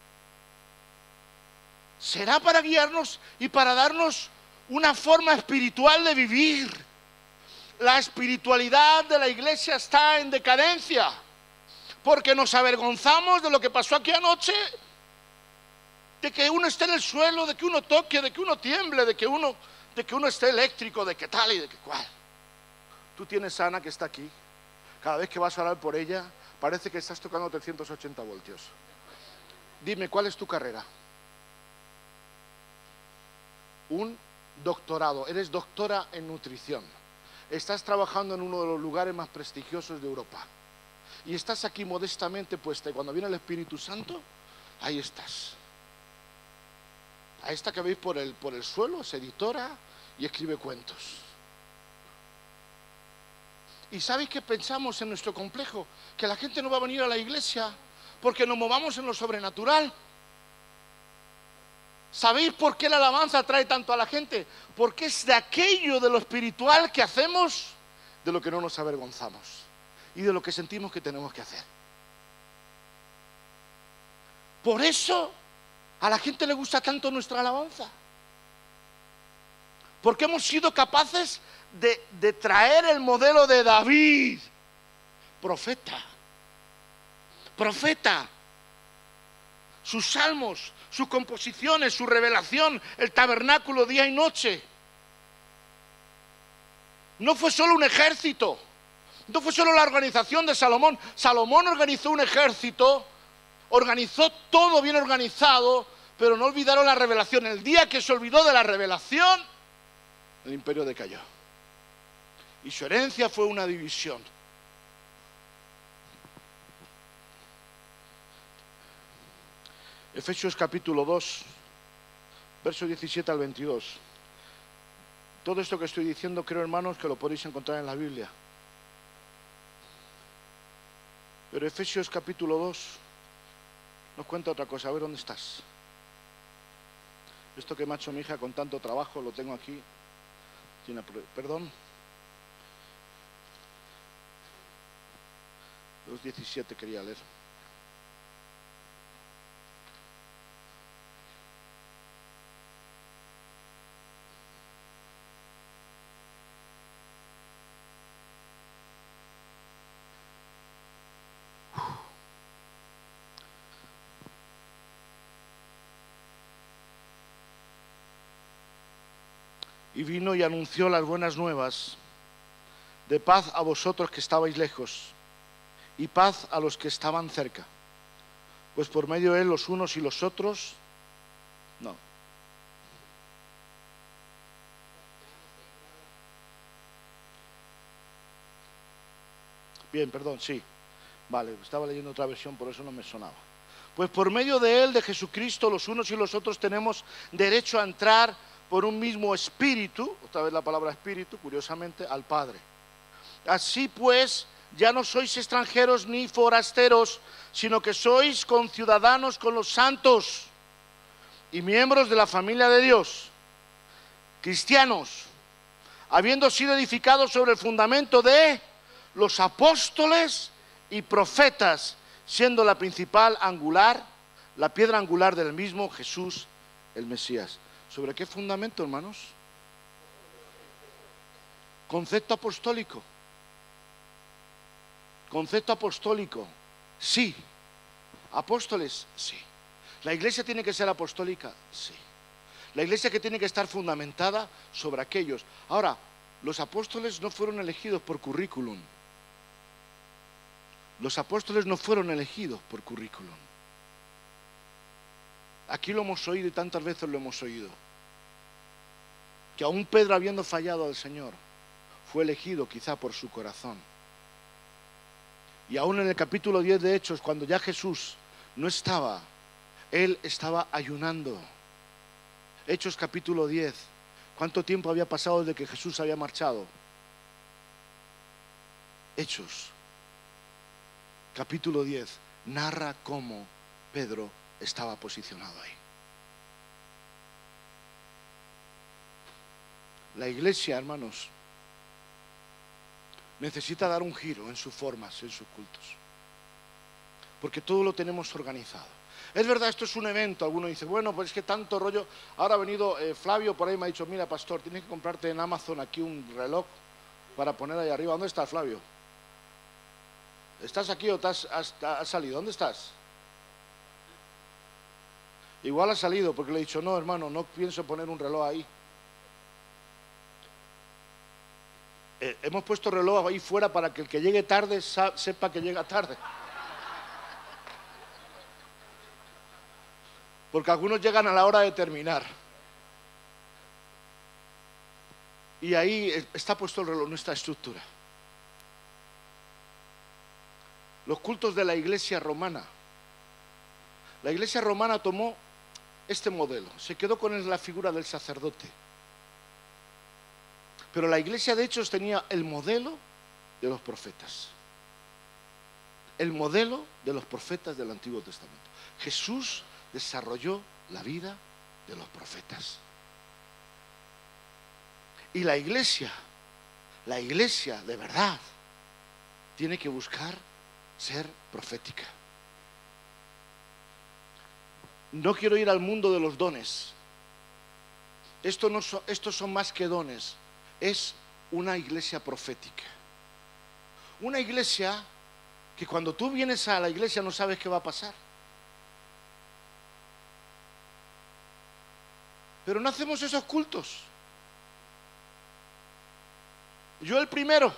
Será para guiarnos y para darnos una forma espiritual de vivir. La espiritualidad de la iglesia está en decadencia, porque nos avergonzamos de lo que pasó aquí anoche, de que uno esté en el suelo, de que uno toque, de que uno tiemble, de que uno, de que uno esté eléctrico, de que tal y de que cual. Tú tienes a Ana que está aquí. Cada vez que vas a orar por ella, parece que estás tocando trescientos ochenta voltios. Dime, ¿cuál es tu carrera? Un doctorado. Eres doctora en nutrición. Estás trabajando en uno de los lugares más prestigiosos de Europa. Y estás aquí modestamente puesta. Y cuando viene el Espíritu Santo, ahí estás. A esta que veis por el, por el suelo es editora y escribe cuentos. ¿Y sabéis qué pensamos en nuestro complejo? Que la gente no va a venir a la iglesia porque nos movamos en lo sobrenatural. ¿Sabéis por qué la alabanza atrae tanto a la gente? Porque es de aquello de lo espiritual que hacemos, de lo que no nos avergonzamos y de lo que sentimos que tenemos que hacer. Por eso a la gente le gusta tanto nuestra alabanza, porque hemos sido capaces de, de traer el modelo de David, profeta, profeta, sus salmos, sus composiciones, su revelación, el tabernáculo día y noche. No fue solo un ejército, no fue solo la organización de Salomón. Salomón organizó un ejército, organizó todo bien organizado, pero no olvidaron la revelación. El día que se olvidó de la revelación, el imperio decayó. Y su herencia fue una división. Efesios capítulo dos, versos diecisiete al veintidós. Todo esto que estoy diciendo, creo, hermanos, que lo podéis encontrar en la Biblia. Pero Efesios capítulo dos nos cuenta otra cosa. A ver, ¿dónde estás? Esto que me ha hecho mi hija con tanto trabajo, lo tengo aquí. Perdón. dos diecisiete quería leer. Y vino y anunció las buenas nuevas de paz a vosotros que estabais lejos y paz a los que estaban cerca, pues por medio de él los unos y los otros, no. Bien, perdón, sí. Vale, estaba leyendo otra versión, por eso no me sonaba. Pues por medio de él, de Jesucristo, los unos y los otros tenemos derecho a entrar por un mismo espíritu, otra vez la palabra espíritu, curiosamente, al Padre. Así pues, ya no sois extranjeros ni forasteros, sino que sois conciudadanos con los santos y miembros de la familia de Dios, cristianos, habiendo sido edificados sobre el fundamento de los apóstoles y profetas, siendo la principal angular, la piedra angular del mismo Jesús, el Mesías. ¿Sobre qué fundamento, hermanos? Concepto apostólico. Concepto apostólico. Sí. Apóstoles, sí. La iglesia tiene que ser apostólica, sí. La iglesia que tiene que estar fundamentada sobre aquellos. Ahora, los apóstoles no fueron elegidos por currículum. Los apóstoles no fueron elegidos por currículum. Aquí lo hemos oído y tantas veces lo hemos oído. Que aún Pedro, habiendo fallado al Señor, fue elegido quizá por su corazón. Y aún en el capítulo diez de Hechos, cuando ya Jesús no estaba, él estaba ayunando. Hechos capítulo diez. ¿Cuánto tiempo había pasado desde que Jesús había marchado? Hechos capítulo diez narra cómo Pedro estaba posicionado ahí. La iglesia, hermanos, necesita dar un giro en sus formas, en sus cultos, porque todo lo tenemos organizado. Es verdad, esto es un evento. Alguno dice, bueno, pues es que tanto rollo. Ahora ha venido eh, Flavio por ahí, me ha dicho, mira, pastor, tienes que comprarte en Amazon aquí un reloj para poner ahí arriba. ¿Dónde estás, Flavio? ¿Estás aquí o te has, has, has salido? ¿Dónde estás? Igual ha salido, porque le he dicho, no, hermano, no pienso poner un reloj ahí. Eh, hemos puesto reloj ahí fuera para que el que llegue tarde sepa que llega tarde. Porque algunos llegan a la hora de terminar. Y ahí está puesto el reloj, nuestra estructura. Los cultos de la iglesia romana. La iglesia romana tomó este modelo, se quedó con la figura del sacerdote. Pero la iglesia de Hechos tenía el modelo de los profetas. El modelo de los profetas del Antiguo Testamento. Jesús desarrolló la vida de los profetas. Y la iglesia, la iglesia de verdad, tiene que buscar ser profética. No quiero ir al mundo de los dones. Esto no so, estos son más que dones. Es una iglesia profética. Una iglesia que cuando tú vienes a la iglesia no sabes qué va a pasar. Pero no hacemos esos cultos. Yo el primero.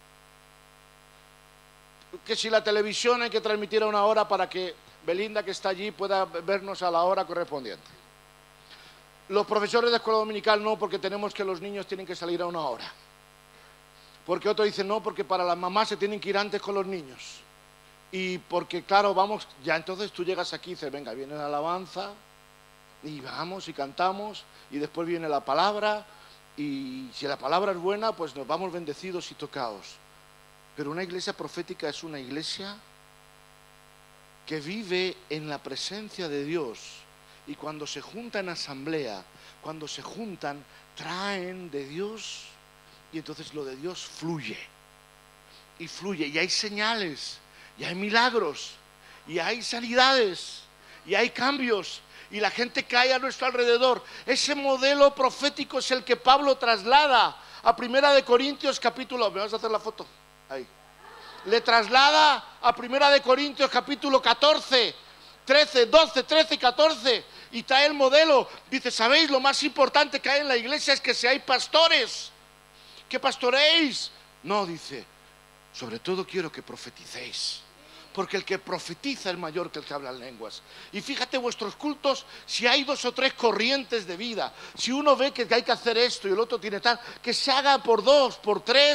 Que si la televisión hay que transmitir a una hora para que Belinda, que está allí, pueda vernos a la hora correspondiente. Los profesores de escuela dominical no, porque tenemos que los niños tienen que salir a una hora. Porque otro dice no, porque para las mamás se tienen que ir antes con los niños. Y porque claro, vamos, ya entonces tú llegas aquí y dices, venga, viene la alabanza, y vamos y cantamos, y después viene la palabra, y si la palabra es buena, pues nos vamos bendecidos y tocados. Pero una iglesia profética es una iglesia que vive en la presencia de Dios, y cuando se juntan en asamblea, cuando se juntan, traen de Dios, y entonces lo de Dios fluye, y fluye, y hay señales, y hay milagros, y hay sanidades, y hay cambios, y la gente cae a nuestro alrededor. Ese modelo profético es el que Pablo traslada a Primera de Corintios capítulo, ¿me vas a hacer la foto? Ahí. Le traslada a Primera de Corintios capítulo catorce, trece, doce, trece y catorce, y trae el modelo. Dice, ¿sabéis? Lo más importante que hay en la iglesia es que seáis pastores, que pastoreéis. No, dice, sobre todo quiero que profeticéis, porque el que profetiza es mayor que el que habla en lenguas. Y fíjate vuestros cultos, si hay dos o tres corrientes de vida, si uno ve que hay que hacer esto y el otro tiene tal, que se haga por dos, por tres,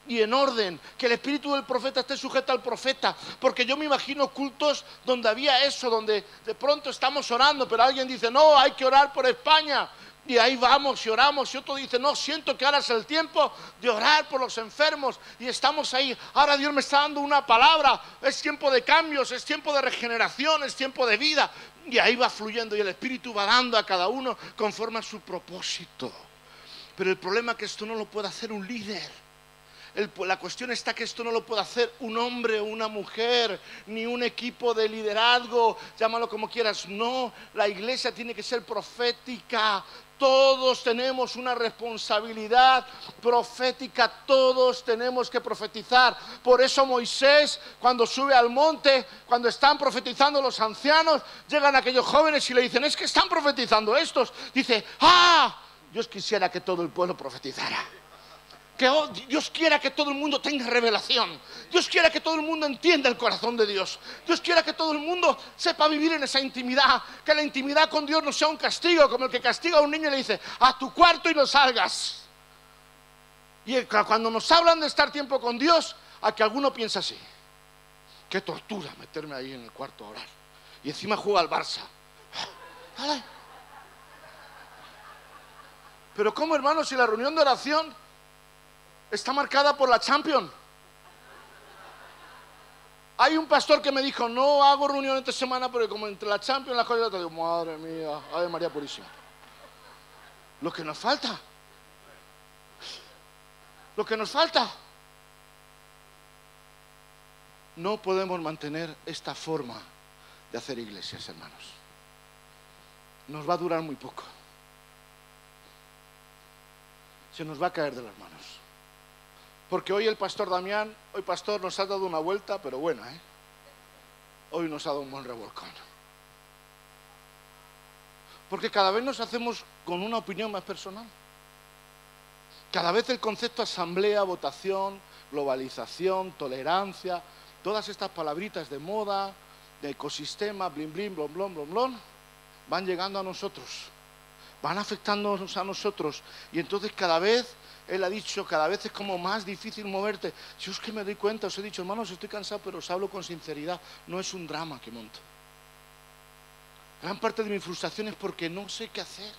y en orden, que el espíritu del profeta esté sujeto al profeta, porque yo me imagino cultos donde había eso, donde de pronto estamos orando, pero alguien dice, no, hay que orar por España, y ahí vamos y oramos, y otro dice, no, siento que ahora es el tiempo de orar por los enfermos, y estamos ahí, ahora Dios me está dando una palabra, es tiempo de cambios, es tiempo de regeneración, es tiempo de vida, y ahí va fluyendo, y el espíritu va dando a cada uno conforme a su propósito. Pero el problema es que esto no lo puede hacer un líder. El, la cuestión está que esto no lo puede hacer un hombre o una mujer, ni un equipo de liderazgo, llámalo como quieras. No, la iglesia tiene que ser profética. Todos tenemos una responsabilidad profética, todos tenemos que profetizar. Por eso Moisés, cuando sube al monte, cuando están profetizando los ancianos, llegan aquellos jóvenes y le dicen, es que están profetizando estos. Dice, ¡ah! Dios quisiera que todo el pueblo profetizara. Que oh, Dios quiera que todo el mundo tenga revelación. Dios quiera que todo el mundo entienda el corazón de Dios. Dios quiera que todo el mundo sepa vivir en esa intimidad. Que la intimidad con Dios no sea un castigo, como el que castiga a un niño y le dice, a tu cuarto y no salgas. Y cuando nos hablan de estar tiempo con Dios, a que alguno piensa así, qué tortura meterme ahí en el cuarto a orar. Y encima juega al Barça. ¿Vale? Pero ¿cómo, hermanos, si la reunión de oración está marcada por la Champions? Hay un pastor que me dijo, no hago reunión esta semana porque como entre la Champions y las cosas, te digo, madre mía, Ave María Purísima. Lo que nos falta. Lo que nos falta. No podemos mantener esta forma de hacer iglesias, hermanos. Nos va a durar muy poco. Se nos va a caer de las manos. Porque hoy el pastor Damián, hoy pastor nos ha dado una vuelta, pero buena, ¿eh? Hoy nos ha dado un buen revolcón. Porque cada vez nos hacemos con una opinión más personal. Cada vez el concepto asamblea, votación, globalización, tolerancia, todas estas palabritas de moda, de ecosistema, blin blin, blon blon, blon blon, van llegando a nosotros. Van afectándonos a nosotros y entonces cada vez, él ha dicho, cada vez es como más difícil moverte. Yo es que me doy cuenta, os he dicho, hermanos, estoy cansado, pero os hablo con sinceridad, no es un drama que monto. Gran parte de mi frustración es porque no sé qué hacer.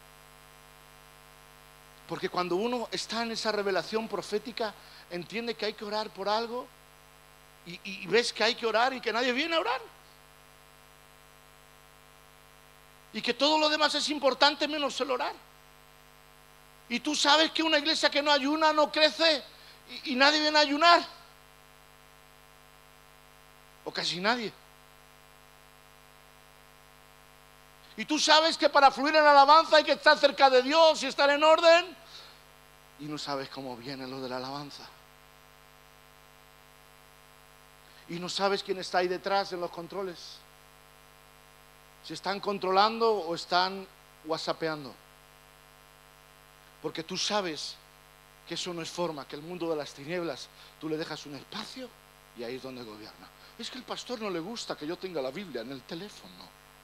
Porque cuando uno está en esa revelación profética, entiende que hay que orar por algo y, y ves que hay que orar y que nadie viene a orar. Y que todo lo demás es importante menos el orar. Y tú sabes que una iglesia que no ayuna no crece y, y nadie viene a ayunar. O casi nadie. Y tú sabes que para fluir en alabanza hay que estar cerca de Dios y estar en orden. Y no sabes cómo viene lo de la alabanza. Y no sabes quién está ahí detrás en los controles. Si están controlando o están whatsappeando. Porque tú sabes que eso no es forma, que el mundo de las tinieblas, tú le dejas un espacio y ahí es donde gobierna. Es que al pastor no le gusta que yo tenga la Biblia en el teléfono.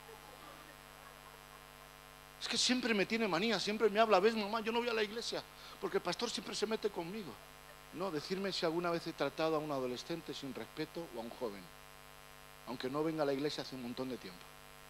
Es que siempre me tiene manía, siempre me habla, ves mamá, yo no voy a la iglesia, porque el pastor siempre se mete conmigo. No, decirme si alguna vez he tratado a un adolescente sin respeto o a un joven, aunque no venga a la iglesia hace un montón de tiempo.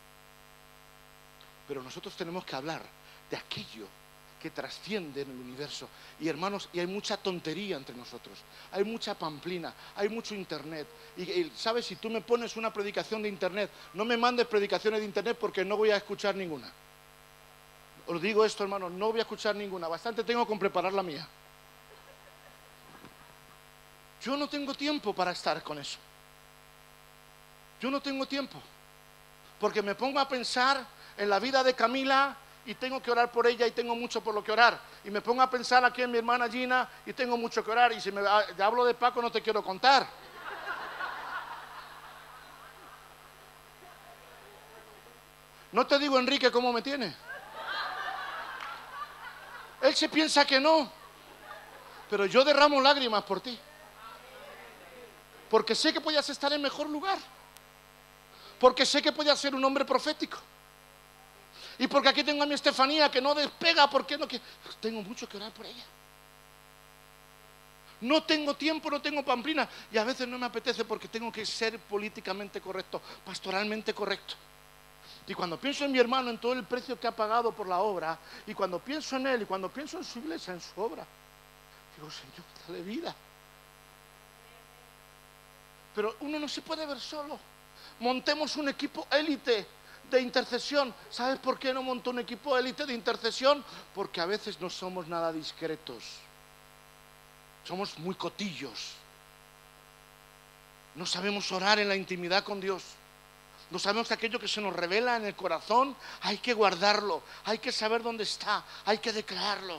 Pero nosotros tenemos que hablar de aquello que trasciende en el universo. Y hermanos, y hay mucha tontería entre nosotros, hay mucha pamplina, hay mucho internet. Y, y sabes, si tú me pones una predicación de internet, no me mandes predicaciones de internet porque no voy a escuchar ninguna. Os digo esto, hermanos, no voy a escuchar ninguna, bastante tengo con preparar la mía. Yo no tengo tiempo para estar con eso. Yo no tengo tiempo, porque me pongo a pensar en la vida de Camila y tengo que orar por ella y tengo mucho por lo que orar. Y me pongo a pensar aquí en mi hermana Gina y tengo mucho que orar. Y si me hablo de Paco no te quiero contar. No te digo, Enrique, cómo me tiene. Él se piensa que no, pero yo derramo lágrimas por ti. Porque sé que podías estar en mejor lugar. Porque sé que podías ser un hombre profético. Y porque aquí tengo a mi Estefanía que no despega, porque no que tengo mucho que orar por ella. No tengo tiempo, no tengo pamplina. Y a veces no me apetece porque tengo que ser políticamente correcto, pastoralmente correcto. Y cuando pienso en mi hermano, en todo el precio que ha pagado por la obra, y cuando pienso en él, y cuando pienso en su iglesia, en su obra, digo, Señor, dale vida. Pero uno no se puede ver solo. Montemos un equipo élite de intercesión. ¿Sabes por qué no monto un equipo élite de intercesión? Porque a veces no somos nada discretos. Somos muy cotillos. No sabemos orar en la intimidad con Dios. No sabemos que aquello que se nos revela en el corazón hay que guardarlo, hay que saber dónde está, hay que declararlo.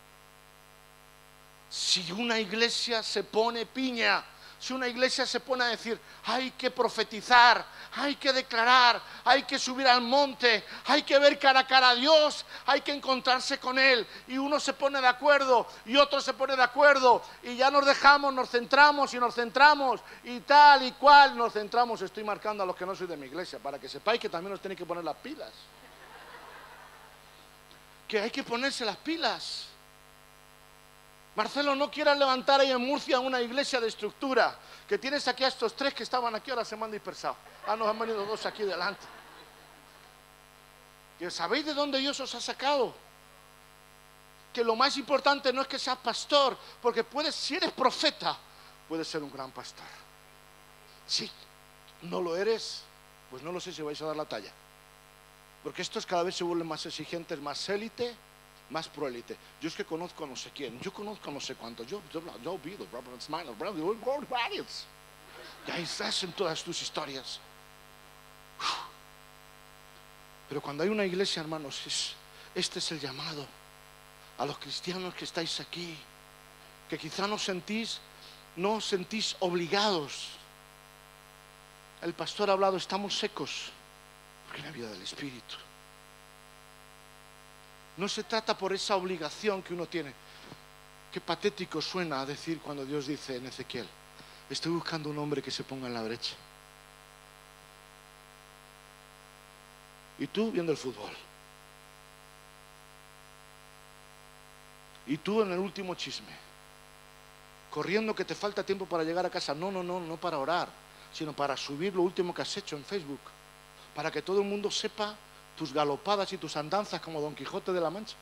Si una iglesia se pone piña, si una iglesia se pone a decir, hay que profetizar, hay que declarar, hay que subir al monte, hay que ver cara a cara a Dios, hay que encontrarse con Él, y uno se pone de acuerdo y otro se pone de acuerdo, y ya nos dejamos, nos centramos y nos centramos y tal y cual nos centramos. Estoy marcando a los que no soy de mi iglesia para que sepáis que también nos tenéis que poner las pilas, que hay que ponerse las pilas. Marcelo, no quieras levantar ahí en Murcia una iglesia de estructura, que tienes aquí a estos tres que estaban aquí, ahora se me han dispersado. Ah, nos han venido dos aquí delante. ¿Y sabéis de dónde Dios os ha sacado? Que lo más importante no es que seas pastor, porque puedes, si eres profeta, puedes ser un gran pastor. Si no lo eres, pues no lo sé si vais a dar la talla. Porque estos cada vez se vuelven más exigentes, más élite, más proélite. Yo es que conozco a no sé quién, yo conozco a no sé cuántos, yo, yo, yo vi los Robert Smile, los ya estás en todas tus historias. Pero cuando hay una iglesia, hermanos, es, este es el llamado a los cristianos que estáis aquí, que quizá no sentís, no os sentís obligados. El pastor ha hablado, estamos secos, porque es la vida del Espíritu. No se trata por esa obligación que uno tiene. Qué patético suena a decir cuando Dios dice en Ezequiel, estoy buscando un hombre que se ponga en la brecha. Y tú viendo el fútbol. Y tú en el último chisme. Corriendo que te falta tiempo para llegar a casa. No, no, no, no para orar, sino para subir lo último que has hecho en Facebook. Para que todo el mundo sepa tus galopadas y tus andanzas como Don Quijote de la Mancha.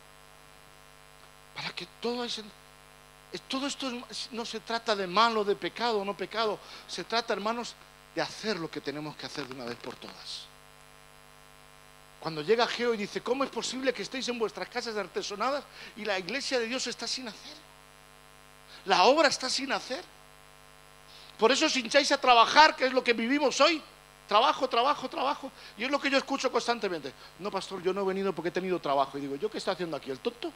Para que todo ese, todo esto no se trata de malo, de pecado o no pecado. Se trata, hermanos, de hacer lo que tenemos que hacer de una vez por todas. Cuando llega Geo y dice, ¿cómo es posible que estéis en vuestras casas artesonadas y la iglesia de Dios está sin hacer? La obra está sin hacer. Por eso os hincháis a trabajar, que es lo que vivimos hoy. Trabajo, trabajo, trabajo. Y es lo que yo escucho constantemente. No, pastor, yo no he venido porque he tenido trabajo. Y digo, ¿yo qué estoy haciendo aquí? ¿El tonto?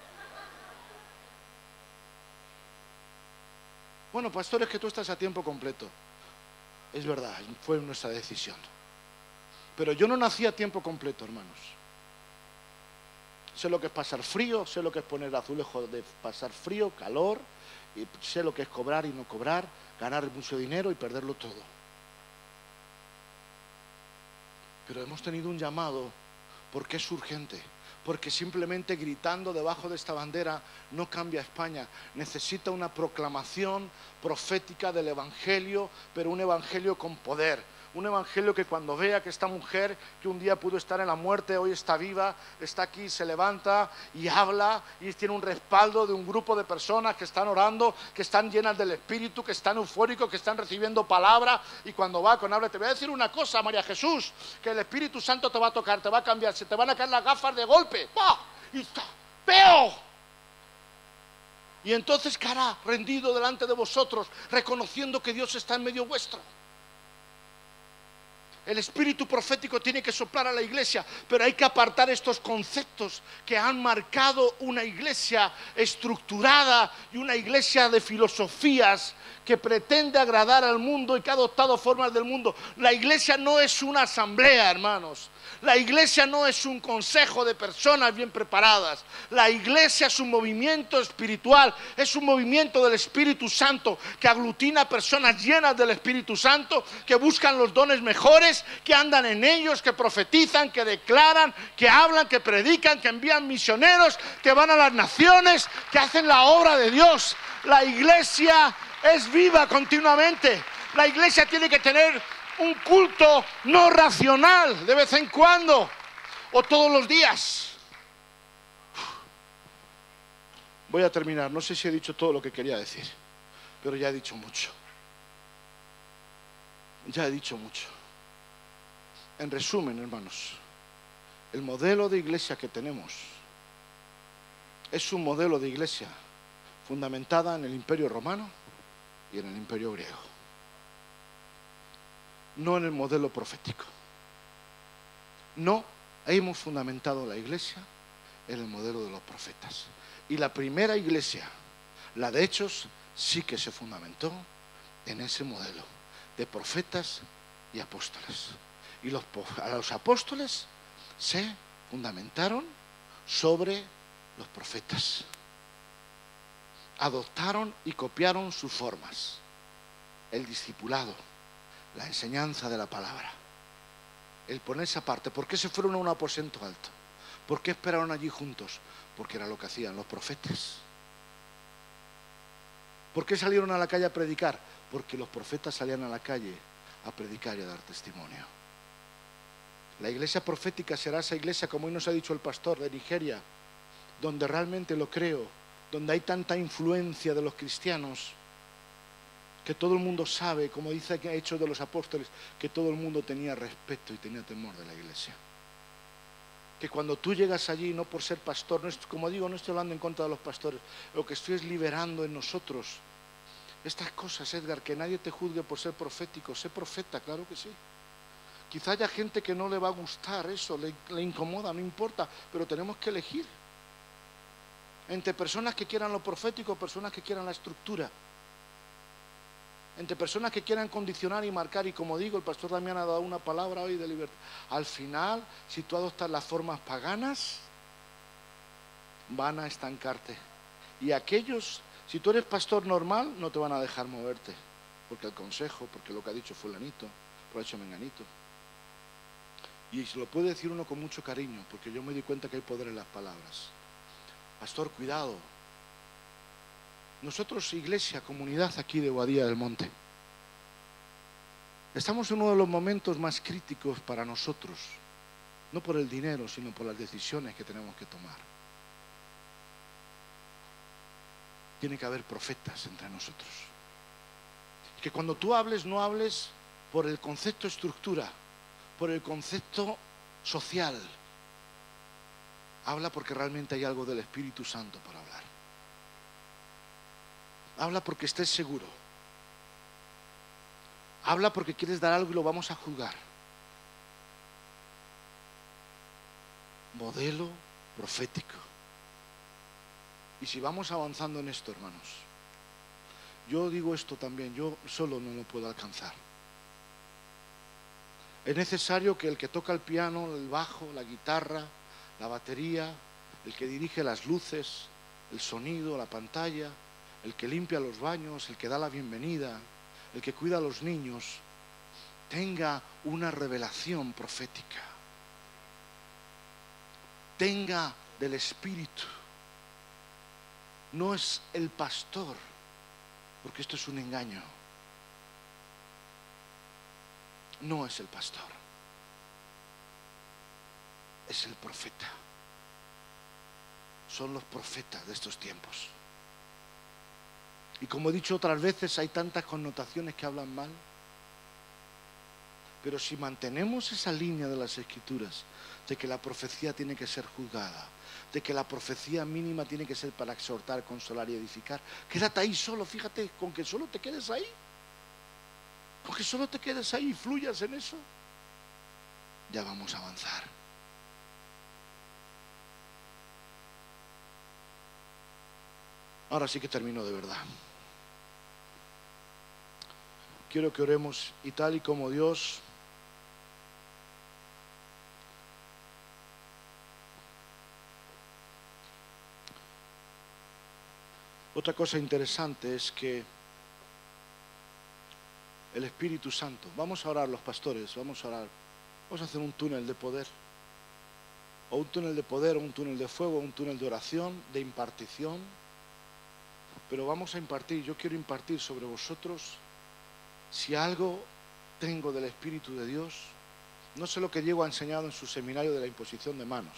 Bueno, pastor, es que tú estás a tiempo completo. Es verdad, fue nuestra decisión. Pero yo no nací a tiempo completo, hermanos. Sé lo que es pasar frío, sé lo que es poner azulejo de pasar frío, calor, y sé lo que es cobrar y no cobrar, ganar mucho dinero y perderlo todo. Pero hemos tenido un llamado porque es urgente, porque simplemente gritando debajo de esta bandera no cambia España. Necesita una proclamación profética del Evangelio, pero un Evangelio con poder. Un evangelio que cuando vea que esta mujer, que un día pudo estar en la muerte, hoy está viva, está aquí, se levanta y habla y tiene un respaldo de un grupo de personas que están orando, que están llenas del Espíritu, que están eufóricos, que están recibiendo palabra, y cuando va con habla, te voy a decir una cosa, María Jesús, que el Espíritu Santo te va a tocar, te va a cambiar, se te van a caer las gafas de golpe. ¡Bah! Y está, ¡veo! Y entonces, ¿qué hará? Rendido delante de vosotros, reconociendo que Dios está en medio vuestro. El espíritu profético tiene que soplar a la iglesia, pero hay que apartar estos conceptos que han marcado una iglesia estructurada y una iglesia de filosofías que pretende agradar al mundo y que ha adoptado formas del mundo. La iglesia no es una asamblea, hermanos. La iglesia no es un consejo de personas bien preparadas. La iglesia es un movimiento espiritual, es un movimiento del Espíritu Santo que aglutina personas llenas del Espíritu Santo, que buscan los dones mejores pastores que andan en ellos, que profetizan, que declaran, que hablan, que predican, que envían misioneros, que van a las naciones, que hacen la obra de Dios. La iglesia es viva continuamente. La iglesia tiene que tener un culto no racional de vez en cuando o todos los días. Voy a terminar. No sé si he dicho todo lo que quería decir, pero ya he dicho mucho. Ya he dicho mucho. En resumen, hermanos, el modelo de iglesia que tenemos es un modelo de iglesia fundamentada en el Imperio Romano y en el Imperio Griego, no en el modelo profético. No hemos fundamentado la iglesia en el modelo de los profetas. Y la primera iglesia, la de Hechos, sí que se fundamentó en ese modelo de profetas y apóstoles. Y los, a los apóstoles se fundamentaron sobre los profetas. Adoptaron y copiaron sus formas. El discipulado, la enseñanza de la palabra, el ponerse aparte. ¿Por qué se fueron a un aposento alto? ¿Por qué esperaron allí juntos? Porque era lo que hacían los profetas. ¿Por qué salieron a la calle a predicar? Porque los profetas salían a la calle a predicar y a dar testimonio. La iglesia profética será esa iglesia, como hoy nos ha dicho el pastor, de Nigeria, donde realmente lo creo, donde hay tanta influencia de los cristianos, que todo el mundo sabe, como dice Hechos de los Apóstoles, que todo el mundo tenía respeto y tenía temor de la iglesia. Que cuando tú llegas allí, no por ser pastor, no es, como digo, no estoy hablando en contra de los pastores, lo que estoy es liberando en nosotros estas cosas, Edgar, que nadie te juzgue por ser profético. Sé profeta, claro que sí. Quizá haya gente que no le va a gustar eso, le, le incomoda, no importa, pero tenemos que elegir entre personas que quieran lo profético, personas que quieran la estructura, entre personas que quieran condicionar y marcar. Y como digo, el pastor Damián ha dado una palabra hoy de libertad. Al final, si tú adoptas las formas paganas, van a estancarte. Y aquellos, si tú eres pastor normal, no te van a dejar moverte, porque el consejo, porque lo que ha dicho fulanito, lo ha hecho menganito. Y se lo puede decir uno con mucho cariño, porque yo me di cuenta que hay poder en las palabras. Pastor, cuidado. Nosotros, iglesia, comunidad aquí de Boadilla del Monte, estamos en uno de los momentos más críticos para nosotros, no por el dinero, sino por las decisiones que tenemos que tomar. Tiene que haber profetas entre nosotros. Y que cuando tú hables, no hables por el concepto estructura, por el concepto social. Habla porque realmente hay algo del Espíritu Santo por hablar. Habla porque estés seguro. Habla porque quieres dar algo y lo vamos a juzgar. Modelo profético. Y si vamos avanzando en esto, hermanos, yo digo esto también, yo solo no lo puedo alcanzar. Es necesario que el que toca el piano, el bajo, la guitarra, la batería, el que dirige las luces, el sonido, la pantalla, el que limpia los baños, el que da la bienvenida, el que cuida a los niños, tenga una revelación profética, tenga del Espíritu. No es el pastor, porque esto es un engaño. No es el pastor, es el profeta. Son los profetas de estos tiempos. Y como he dicho otras veces, hay tantas connotaciones que hablan mal. Pero si mantenemos esa línea de las Escrituras, de que la profecía tiene que ser juzgada, de que la profecía mínima tiene que ser para exhortar, consolar y edificar, quédate ahí solo, fíjate, con que solo te quedes ahí, con que solo te quedes ahí y fluyas en eso, ya vamos a avanzar. Ahora sí que termino de verdad. Quiero que oremos y tal y como Dios otra cosa interesante es que el Espíritu Santo. Vamos a orar los pastores, vamos a orar. Vamos a hacer un túnel de poder. O un túnel de poder, o un túnel de fuego, o un túnel de oración, de impartición. Pero vamos a impartir, yo quiero impartir sobre vosotros, si algo tengo del Espíritu de Dios, no sé lo que Diego ha enseñado en su seminario de la imposición de manos,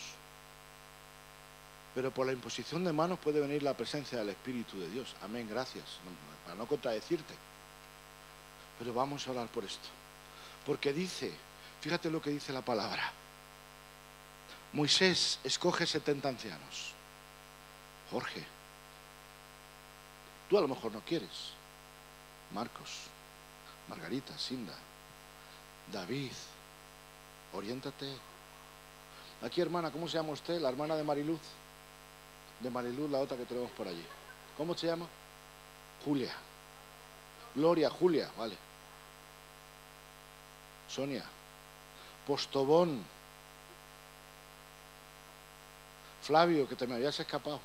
pero por la imposición de manos puede venir la presencia del Espíritu de Dios. Amén, gracias, para no contradecirte. Pero vamos a orar por esto. Porque dice, fíjate lo que dice la palabra. Moisés escoge setenta ancianos. Jorge, tú a lo mejor no quieres. Marcos, Margarita, Sinda, David, oriéntate. Aquí, hermana, ¿cómo se llama usted? La hermana de Mariluz. De Mariluz, la otra que tenemos por allí. ¿Cómo se llama? Julia. Gloria, Julia, vale. Sonia. Postobón. Flavio, que te me habías escapado.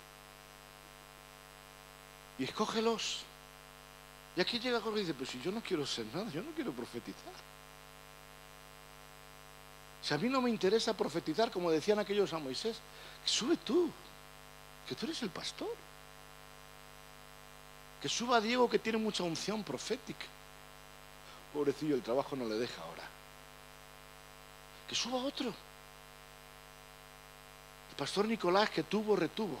Y escógelos. Y aquí llega Jorge y dice, pues si yo no quiero ser nada, yo no quiero profetizar. Si a mí no me interesa profetizar, como decían aquellos a Moisés, sube tú, que tú eres el pastor. Que suba Diego, que tiene mucha unción profética. Pobrecillo, el trabajo no le deja ahora. Que suba otro. El pastor Nicolás, que tuvo, retuvo.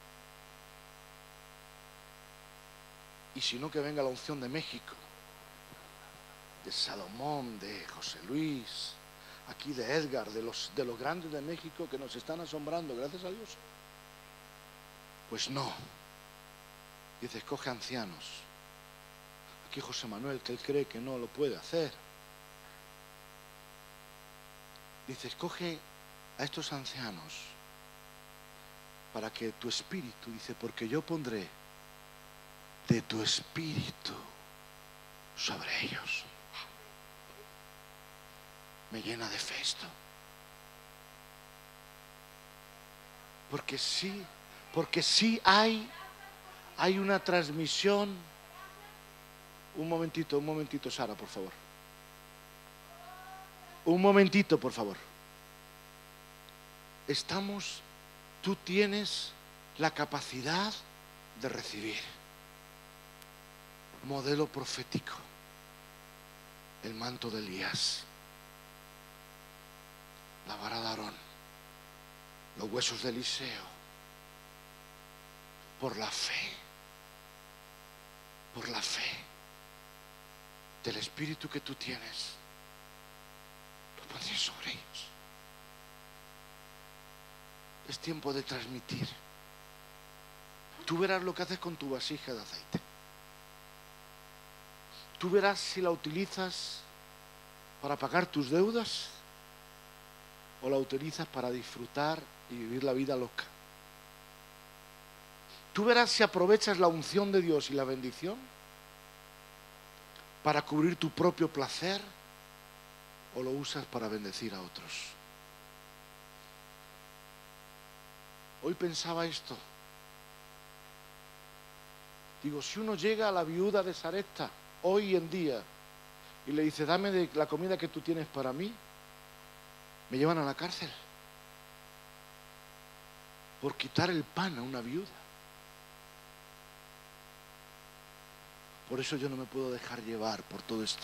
Y si no, que venga la unción de México, de Salomón, de José Luis, aquí de Edgar, de los, de los grandes de México que nos están asombrando, gracias a Dios. Pues no. Dice, escoge ancianos. Aquí José Manuel, que él cree que no lo puede hacer. Dice, escoge a estos ancianos para que tu espíritu, dice, porque yo pondré de tu espíritu sobre ellos. Me llena de fe esto. Porque sí, porque sí hay, hay una transmisión. Un momentito, un momentito, Sara, por favor. Un momentito, por favor. Estamos, tú tienes la capacidad de recibir. Modelo profético, el manto de Elías, la vara de Aarón, los huesos de Eliseo, por la fe, por la fe del Espíritu que tú tienes, lo pondré sobre ellos. Es tiempo de transmitir. Tú verás lo que haces con tu vasija de aceite. Tú verás si la utilizas para pagar tus deudas o la utilizas para disfrutar y vivir la vida loca. Tú verás si aprovechas la unción de Dios y la bendición para cubrir tu propio placer o lo usas para bendecir a otros. Hoy pensaba esto. Digo, si uno llega a la viuda de Sarepta hoy en día y le dice, dame de la comida que tú tienes para mí, me llevan a la cárcel por quitar el pan a una viuda. Por eso yo no me puedo dejar llevar por todo esto.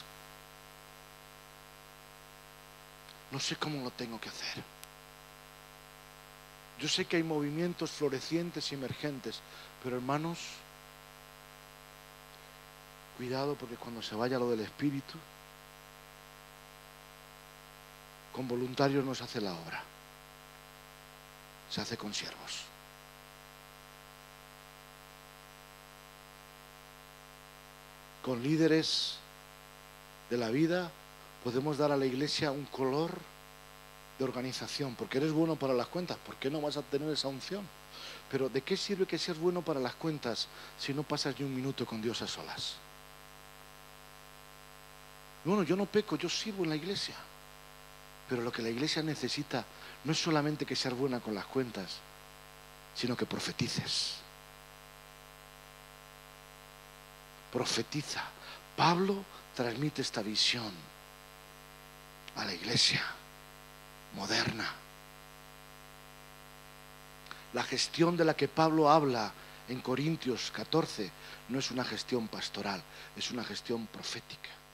No sé cómo lo tengo que hacer. Yo sé que hay movimientos florecientes y emergentes, pero hermanos, cuidado, porque cuando se vaya lo del Espíritu, con voluntarios no se hace la obra, se hace con siervos. Con líderes de la vida podemos dar a la iglesia un color de organización, porque eres bueno para las cuentas. ¿Por qué no vas a tener esa unción? Pero ¿de qué sirve que seas bueno para las cuentas si no pasas ni un minuto con Dios a solas? Bueno, yo no peco, yo sirvo en la iglesia, pero lo que la iglesia necesita no es solamente que seas buena con las cuentas, sino que profetices. Profetiza. Pablo transmite esta visión a la iglesia moderna. La gestión de la que Pablo habla en Corintios catorce no es una gestión pastoral, es una gestión profética.